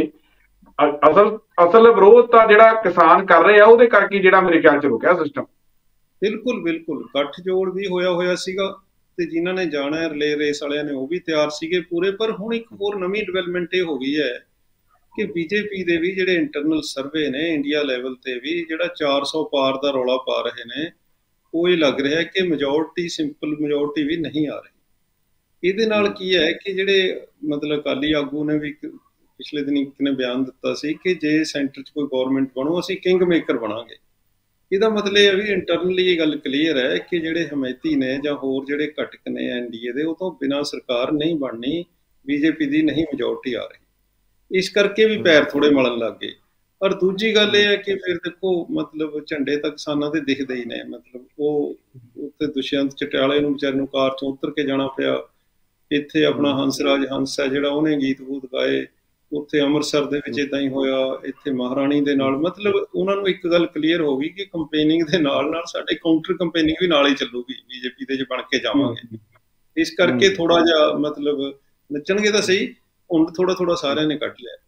ਅਸਲ ਅਸਲ ਵਿਰੋਧ ਤਾਂ ਜਿਹੜਾ ਕਿਸਾਨ ਕਰ ਰਹੇ ਆ ਉਹਦੇ ਕਰਕੇ ਜਿਹੜਾ ਮੇਰੇ ਖਿਆਲ 'ਚ ਰੁਕਿਆ ਸਿਸਟਮ। ਬਿਲਕੁਲ ਬਿਲਕੁਲ, ਗਠਜੋੜ ਵੀ ਹੋਇਆ ਹੋਇਆ ਸੀਗਾ ਤੇ ਜਿਨ੍ਹਾਂ ਨੇ ਜਾਣਾ ਹੈ ਰਿਲੇ ਰੇਸ ਵਾਲਿਆਂ ਨੇ ਉਹ ਵੀ ਤਿਆਰ ਸੀਗੇ ਪੂਰੇ। ਪਰ ਹੁਣ ਇੱਕ ਹੋਰ ਨਵੀਂ ਡਿਵੈਲਪਮੈਂਟ ਇਹ ਹੋ ਗਈ ਹੈ ਕਿ ਬੀਜੇਪੀ ਦੇ ਵੀ ਜਿਹੜੇ ਇੰਟਰਨਲ ਸਰਵੇ ਨੇ ਇੰਡੀਆ ਲੈਵਲ ਤੇ ਵੀ ਜਿਹੜਾ ਚਾਰ ਸੌ ਪਾਰ ਦਾ ਰੌਲਾ ਪਾ ਰਹੇ ਨੇ, ਉਹ ਇਹ ਲੱਗ ਰਿਹਾ ਕਿ ਮੈਜੋਰਟੀ, ਸਿੰਪਲ ਮੈਜੋਰਟੀ ਵੀ ਨਹੀਂ ਆ ਰਹੀ। ਇਹਦੇ ਨਾਲ ਕੀ ਹੈ ਕਿ ਜਿਹੜੇ ਮਤਲਬ ਅਕਾਲੀ ਆਗੂ ਨੇ ਵੀ ਪਿਛਲੇ ਦਿਨ ਇੱਕ ਨੇ ਬਿਆਨ ਦਿੱਤਾ ਸੀ ਕਿ ਜੇ ਸੈਂਟਰ 'ਚ ਕੋਈ ਗੌਰਮੈਂਟ ਬਣੋ ਅਸੀਂ ਕਿੰਗ ਮੇਕਰ ਬਣਾਂਗੇ। ਇਹਦਾ ਮਤਲਬ ਇਹ ਹੈ ਵੀ ਇੰਟਰਨਲੀ ਇਹ ਗੱਲ ਕਲੀਅਰ ਹੈ ਕਿ ਜਿਹੜੇ ਹਮੈਤੀ ਨੇ ਜਾਂ ਹੋਰ ਜਿਹੜੇ ਘਟਕ ਨੇ ਐਨ ਡੀ ਏ ਦੇ, ਉਹ ਤੋਂ ਬਿਨਾਂ ਸਰਕਾਰ ਨਹੀਂ ਬਣਨੀ, ਬੀਜੇਪੀ ਦੀ ਨਹੀਂ ਮੈਜੋਰਟੀ ਆ ਰਹੀ। ਇਸ ਕਰਕੇ ਵੀ ਪੈਰ ਥੋੜੇ ਮਲਣ ਲੱਗ ਗਏ। ਔਰ ਦੂਜੀ ਗੱਲ ਇਹ ਹੈ ਕਿ ਫਿਰ ਦੇਖੋ ਮਤਲਬ ਝੰਡੇ ਤਾਂ ਕਿਸਾਨਾਂ ਦੇ ਦਿਖਦੇ ਹੀ ਨੇ, ਮਤਲਬ ਉਹ ਉੱਥੇ ਦੁਸ਼ਯੰਤ ਚਟਿਆਲੇ ਨੂੰ ਵਿਚਾਰੇ ਨੂੰ ਕਾਰ 'ਚੋਂ ਉਤਰ ਕੇ ਜਾਣਾ ਪਿਆ। ਇੱਥੇ ਆਪਣਾ ਹੰਸਰਾਜ ਹੰਸ ਹੈ ਜਿਹੜਾ, ਉਹਨੇ ਗੀਤ ਗੂਤ ਗਾਏ। ਉੱਥੇ ਅੰਮ੍ਰਿਤਸਰ ਦੇ ਵਿੱਚ ਇੱਦਾਂ ਹੀ ਹੋਇਆ, ਇੱਥੇ ਮਹਾਰਾਣੀ ਦੇ ਨਾਲ। ਮਤਲਬ ਉਹਨਾਂ ਨੂੰ ਇੱਕ ਗੱਲ ਕਲੀਅਰ ਹੋ ਗਈ ਕਿ ਕੰਪੇਨਿੰਗ ਦੇ ਨਾਲ ਨਾਲ ਸਾਡੇ ਕਾਊਂਟਰ ਕੰਪੇਨਿੰਗ ਵੀ ਨਾਲ ਹੀ ਚੱਲੂਗੀ, ਬੀਜੇਪੀ ਦੇ 'ਚ ਬਣ ਕੇ ਜਾਵਾਂਗੇ। ਇਸ ਕਰਕੇ ਥੋੜਾ ਜਿਹਾ ਮਤਲਬ ਨੱਚਣਗੇ ਤਾਂ ਸਹੀ, ਹੁਣ ਥੋੜਾ ਥੋੜਾ ਸਾਰਿਆਂ ਨੇ ਕੱਢ ਲਿਆ।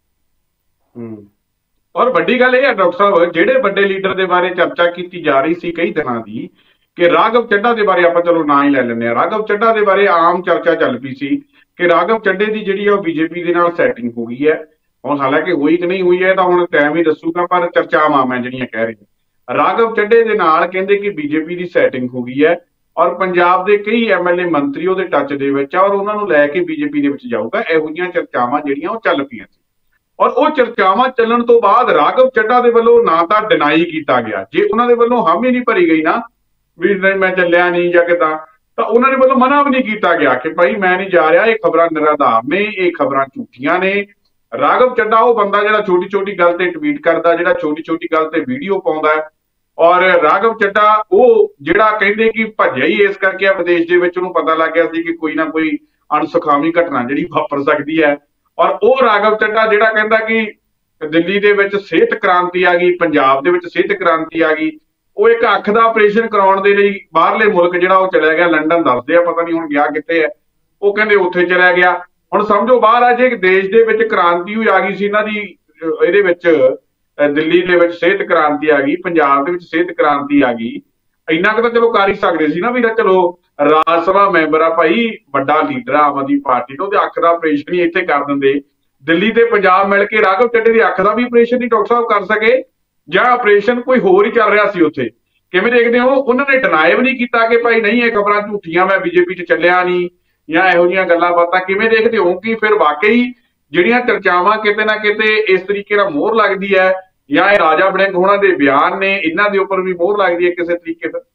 ਹੂੰ ਔਰ ਵੱਡੀ ਗੱਲ ਇਹ ਹੈ ਡਾਕਟਰ ਸਾਹਿਬ, ਜਿਹੜੇ ਵੱਡੇ ਲੀਡਰ ਦੇ ਬਾਰੇ ਚਰਚਾ ਕੀਤੀ ਜਾ ਰਹੀ ਸੀ ਕਈ ਦਿਨਾਂ ਦੀ ਕਿ ਰਾਘਵ ਚੱਡਾ ਦੇ ਬਾਰੇ, ਆਪਾਂ ਚਲੋ ਨਾਂ ਹੀ ਲੈ ਲੈਂਦੇ ਹਾਂ, ਰਾਘਵ ਚੱਡਾ ਦੇ ਬਾਰੇ ਆਮ ਚਰਚਾ ਚੱਲ ਪਈ ਸੀ ਕਿ ਰਾਘਵ ਚੱਡੇ ਦੀ ਜਿਹੜੀ ਉਹ ਬੀਜੇਪੀ ਦੇ ਨਾਲ ਸੈਟਿੰਗ ਹੋ ਗਈ ਹੈ ਹੁਣ ਹਾਲਾਂਕਿ ਹੋਈ ਕਿ ਨਹੀਂ ਹੋਈ ਹੈ ਤਾਂ ਹੁਣ ਟਾਈਮ ਹੀ ਦੱਸੂਗਾ, ਪਰ ਚਰਚਾਵਾਂ ਮੈਂ ਜਿਹੜੀਆਂ ਕਹਿ ਰਿਹਾ, ਰਾਘਵ ਚੱਡੇ ਦੇ ਨਾਲ ਕਹਿੰਦੇ ਕਿ ਬੀਜੇਪੀ ਦੀ ਸੈਟਿੰਗ ਹੋ ਗਈ ਹੈ ਔਰ ਪੰਜਾਬ ਦੇ ਕਈ ਐਮਐਲਏ ਮੰਤਰੀ ਉਹਦੇ ਟੱਚ ਦੇ ਵਿੱਚ ਆ ਔਰ ਉਹਨਾਂ ਨੂੰ ਲੈ ਕੇ ਬੀਜੇਪੀ ਦੇ ਵਿੱਚ ਜਾਊਗਾ। ਇਹੋ ਜਿਹੀਆਂ ਚਰਚਾਵਾਂ ਜਿਹੜੀਆਂ ਉਹ ਚੱਲ ਪਈਆਂ ਸੀ ਔਰ ਉਹ ਚਰਚਾਵਾਂ ਚੱਲਣ ਤੋਂ ਬਾਅਦ ਰਾਘਵ ਚੱਡਾ ਦੇ ਵੱਲੋਂ ਨਾ ਤਾਂ ਡਿਨਾਈ ਕੀਤਾ ਗਿਆ, ਜੇ ਉਹਨਾਂ ਦੇ ਵੱਲੋਂ ਹਾਮੀ ਨਹੀਂ ਭਰੀ ਗਈ ਨਾ ਵੀ ਮੈਂ ਚੱਲਿਆ ਨਹੀਂ ਜਾਂ ਕਿਦਾਂ, ਤਾਂ ਉਹਨਾਂ ਦੇ ਵੱਲੋਂ ਮਨਾ ਵੀ ਨਹੀਂ ਕੀਤਾ ਗਿਆ ਕਿ ਭਾਈ ਮੈਂ ਨਹੀਂ ਜਾ ਰਿਹਾ, ਇਹ ਖਬਰਾਂ ਨਿਰਾਧਾਰ ਨੇ, ਇਹ ਖਬਰਾਂ ਝੂਠੀਆਂ ਨੇ। ਰਾਘਵ ਚੱਡਾ ਉਹ ਬੰਦਾ ਜਿਹੜਾ ਛੋਟੀ ਛੋਟੀ ਗੱਲ ਤੇ ਟਵੀਟ ਕਰਦਾ, ਜਿਹੜਾ ਛੋਟੀ ਛੋਟੀ ਗੱਲ ਤੇ ਵੀਡੀਓ ਪਾਉਂਦਾ ਹੈ, ਔਰ ਰਾਘਵ ਚੱਡਾ ਉਹ ਜਿਹੜਾ ਕਹਿੰਦੇ ਕਿ ਭੱਜਿਆ ਹੀ ਇਸ ਕਰਕੇ ਆ ਵਿਦੇਸ਼ ਦੇ ਵਿੱਚ, ਉਹਨੂੰ ਪਤਾ ਲੱਗ ਗਿਆ ਸੀ ਕਿ ਕੋਈ ਨਾ ਕੋਈ ਅਣਸੁਖਾਵੀ ਘਟਨਾ ਜਿਹੜੀ ਵਾਪਰ ਸਕਦੀ ਹੈ। ਔਰ ਉਹ ਰਾਘਵ ਚੱਡਾ ਜਿਹੜਾ ਕਹਿੰਦਾ ਕਿ ਦਿੱਲੀ ਦੇ ਵਿੱਚ ਸਿਹਤ ਕ੍ਰਾਂਤੀ ਆ ਗਈ, ਪੰਜਾਬ ਦੇ ਵਿੱਚ ਸਿਹਤ ਕ੍ਰਾਂਤੀ ਆ ਗਈ, ਉਹ ਇੱਕ ਅੱਖ ਦਾ ਆਪਰੇਸ਼ਨ ਕਰਾਉਣ ਦੇ ਲਈ ਬਾਹਰਲੇ ਮੁਲਕ ਜਿਹੜਾ ਉਹ ਚਲਿਆ ਗਿਆ, ਲੰਡਨ ਦੱਸਦੇ ਆ, ਪਤਾ ਨਹੀਂ ਹੁਣ ਗਿਆ ਕਿੱਥੇ ਹੈ, ਉਹ ਕਹਿੰਦੇ ਉੱਥੇ ਚਲਿਆ ਗਿਆ। ਹੁਣ ਸਮਝੋ ਬਾਹਰ ਆ ਜੇ ਦੇਸ਼ ਦੇ ਵਿੱਚ ਕ੍ਰਾਂਤੀ ਹੋਈ ਆ ਗਈ ਸੀ ਇਹਨਾਂ ਦੀ, ਇਹਦੇ ਵਿੱਚ ਦਿੱਲੀ ਦੇ ਵਿੱਚ ਸਿਹਤ ਕ੍ਰਾਂਤੀ ਆ ਗਈ, ਪੰਜਾਬ ਦੇ ਵਿੱਚ ਸਿਹਤ ਕ੍ਰਾਂਤੀ ਆ ਗਈ, ਇੰਨਾ ਕੁ ਤਾਂ ਚਲੋ ਕਰ ਹੀ ਸਕਦੇ ਸੀ ਨਾ ਵੀ ਚਲੋ ਰਾਜ ਸਭਾ ਮੈਂਬਰ ਆ ਭਾਈ, ਵੱਡਾ ਲੀਡਰ ਆ ਆਮ ਆਦਮੀ ਪਾਰਟੀ ਤੋਂ, ਉਹਦੇ ਅੱਖ ਦਾ ਆਪਰੇਸ਼ਨ ਹੀ ਇੱਥੇ ਕਰ ਦਿੰਦੇ। ਦਿੱਲੀ ਤੇ ਪੰਜਾਬ ਮਿਲ ਕੇ ਰਾਘਵ ਚੱਡੇ ਦੀ ਅੱਖ ਦਾ ਵੀ ਆਪਰੇਸ਼ਨ ਨਹੀਂ ਡਾਕਟਰ ਸਾਹਿਬ ਕਰ ਸਕੇ, ਜਾਂ ਆਪਰੇਸ਼ਨ ਕੋਈ ਹੋਰ ਹੀ ਚੱਲ ਰਿਹਾ ਸੀ ਉੱਥੇ, ਕਿਵੇਂ ਦੇਖਦੇ ਹੋ? ਉਹਨਾਂ ਨੇ ਡਿਨਾਈ ਵੀ ਨਹੀਂ ਕੀਤਾ ਕਿ ਭਾਈ ਨਹੀਂ ਇਹ ਖਬਰਾਂ ਝੂਠੀਆਂ, ਮੈਂ ਬੀਜੇਪੀ 'ਚ ਚੱਲਿਆ ਨਹੀਂ ਜਾਂ ਇਹੋ ਜਿਹੀਆਂ ਗੱਲਾਂ ਬਾਤਾਂ। ਕਿਵੇਂ ਦੇਖਦੇ ਹੋ ਕਿ ਫਿਰ ਵਾਕਈ ਜਿਹੜੀਆਂ ਚਰਚਾਵਾਂ ਕਿਤੇ ਨਾ ਕਿਤੇ ਇਸ ਤਰੀਕੇ ਨਾਲ ਮੋਹਰ ਲੱਗਦੀ ਹੈ, ਜਾਂ ਇਹ ਰਾਜਾ ਵੜਿੰਗ ਹੋਣਾ ਦੇ ਬਿਆਨ ਨੇ ਇਹਨਾਂ ਦੇ ਉੱਪਰ ਵੀ ਮੋਹਰ ਲੱਗਦੀ ਹੈ ਕਿਸੇ ਤਰੀਕੇ ਫਿਰ?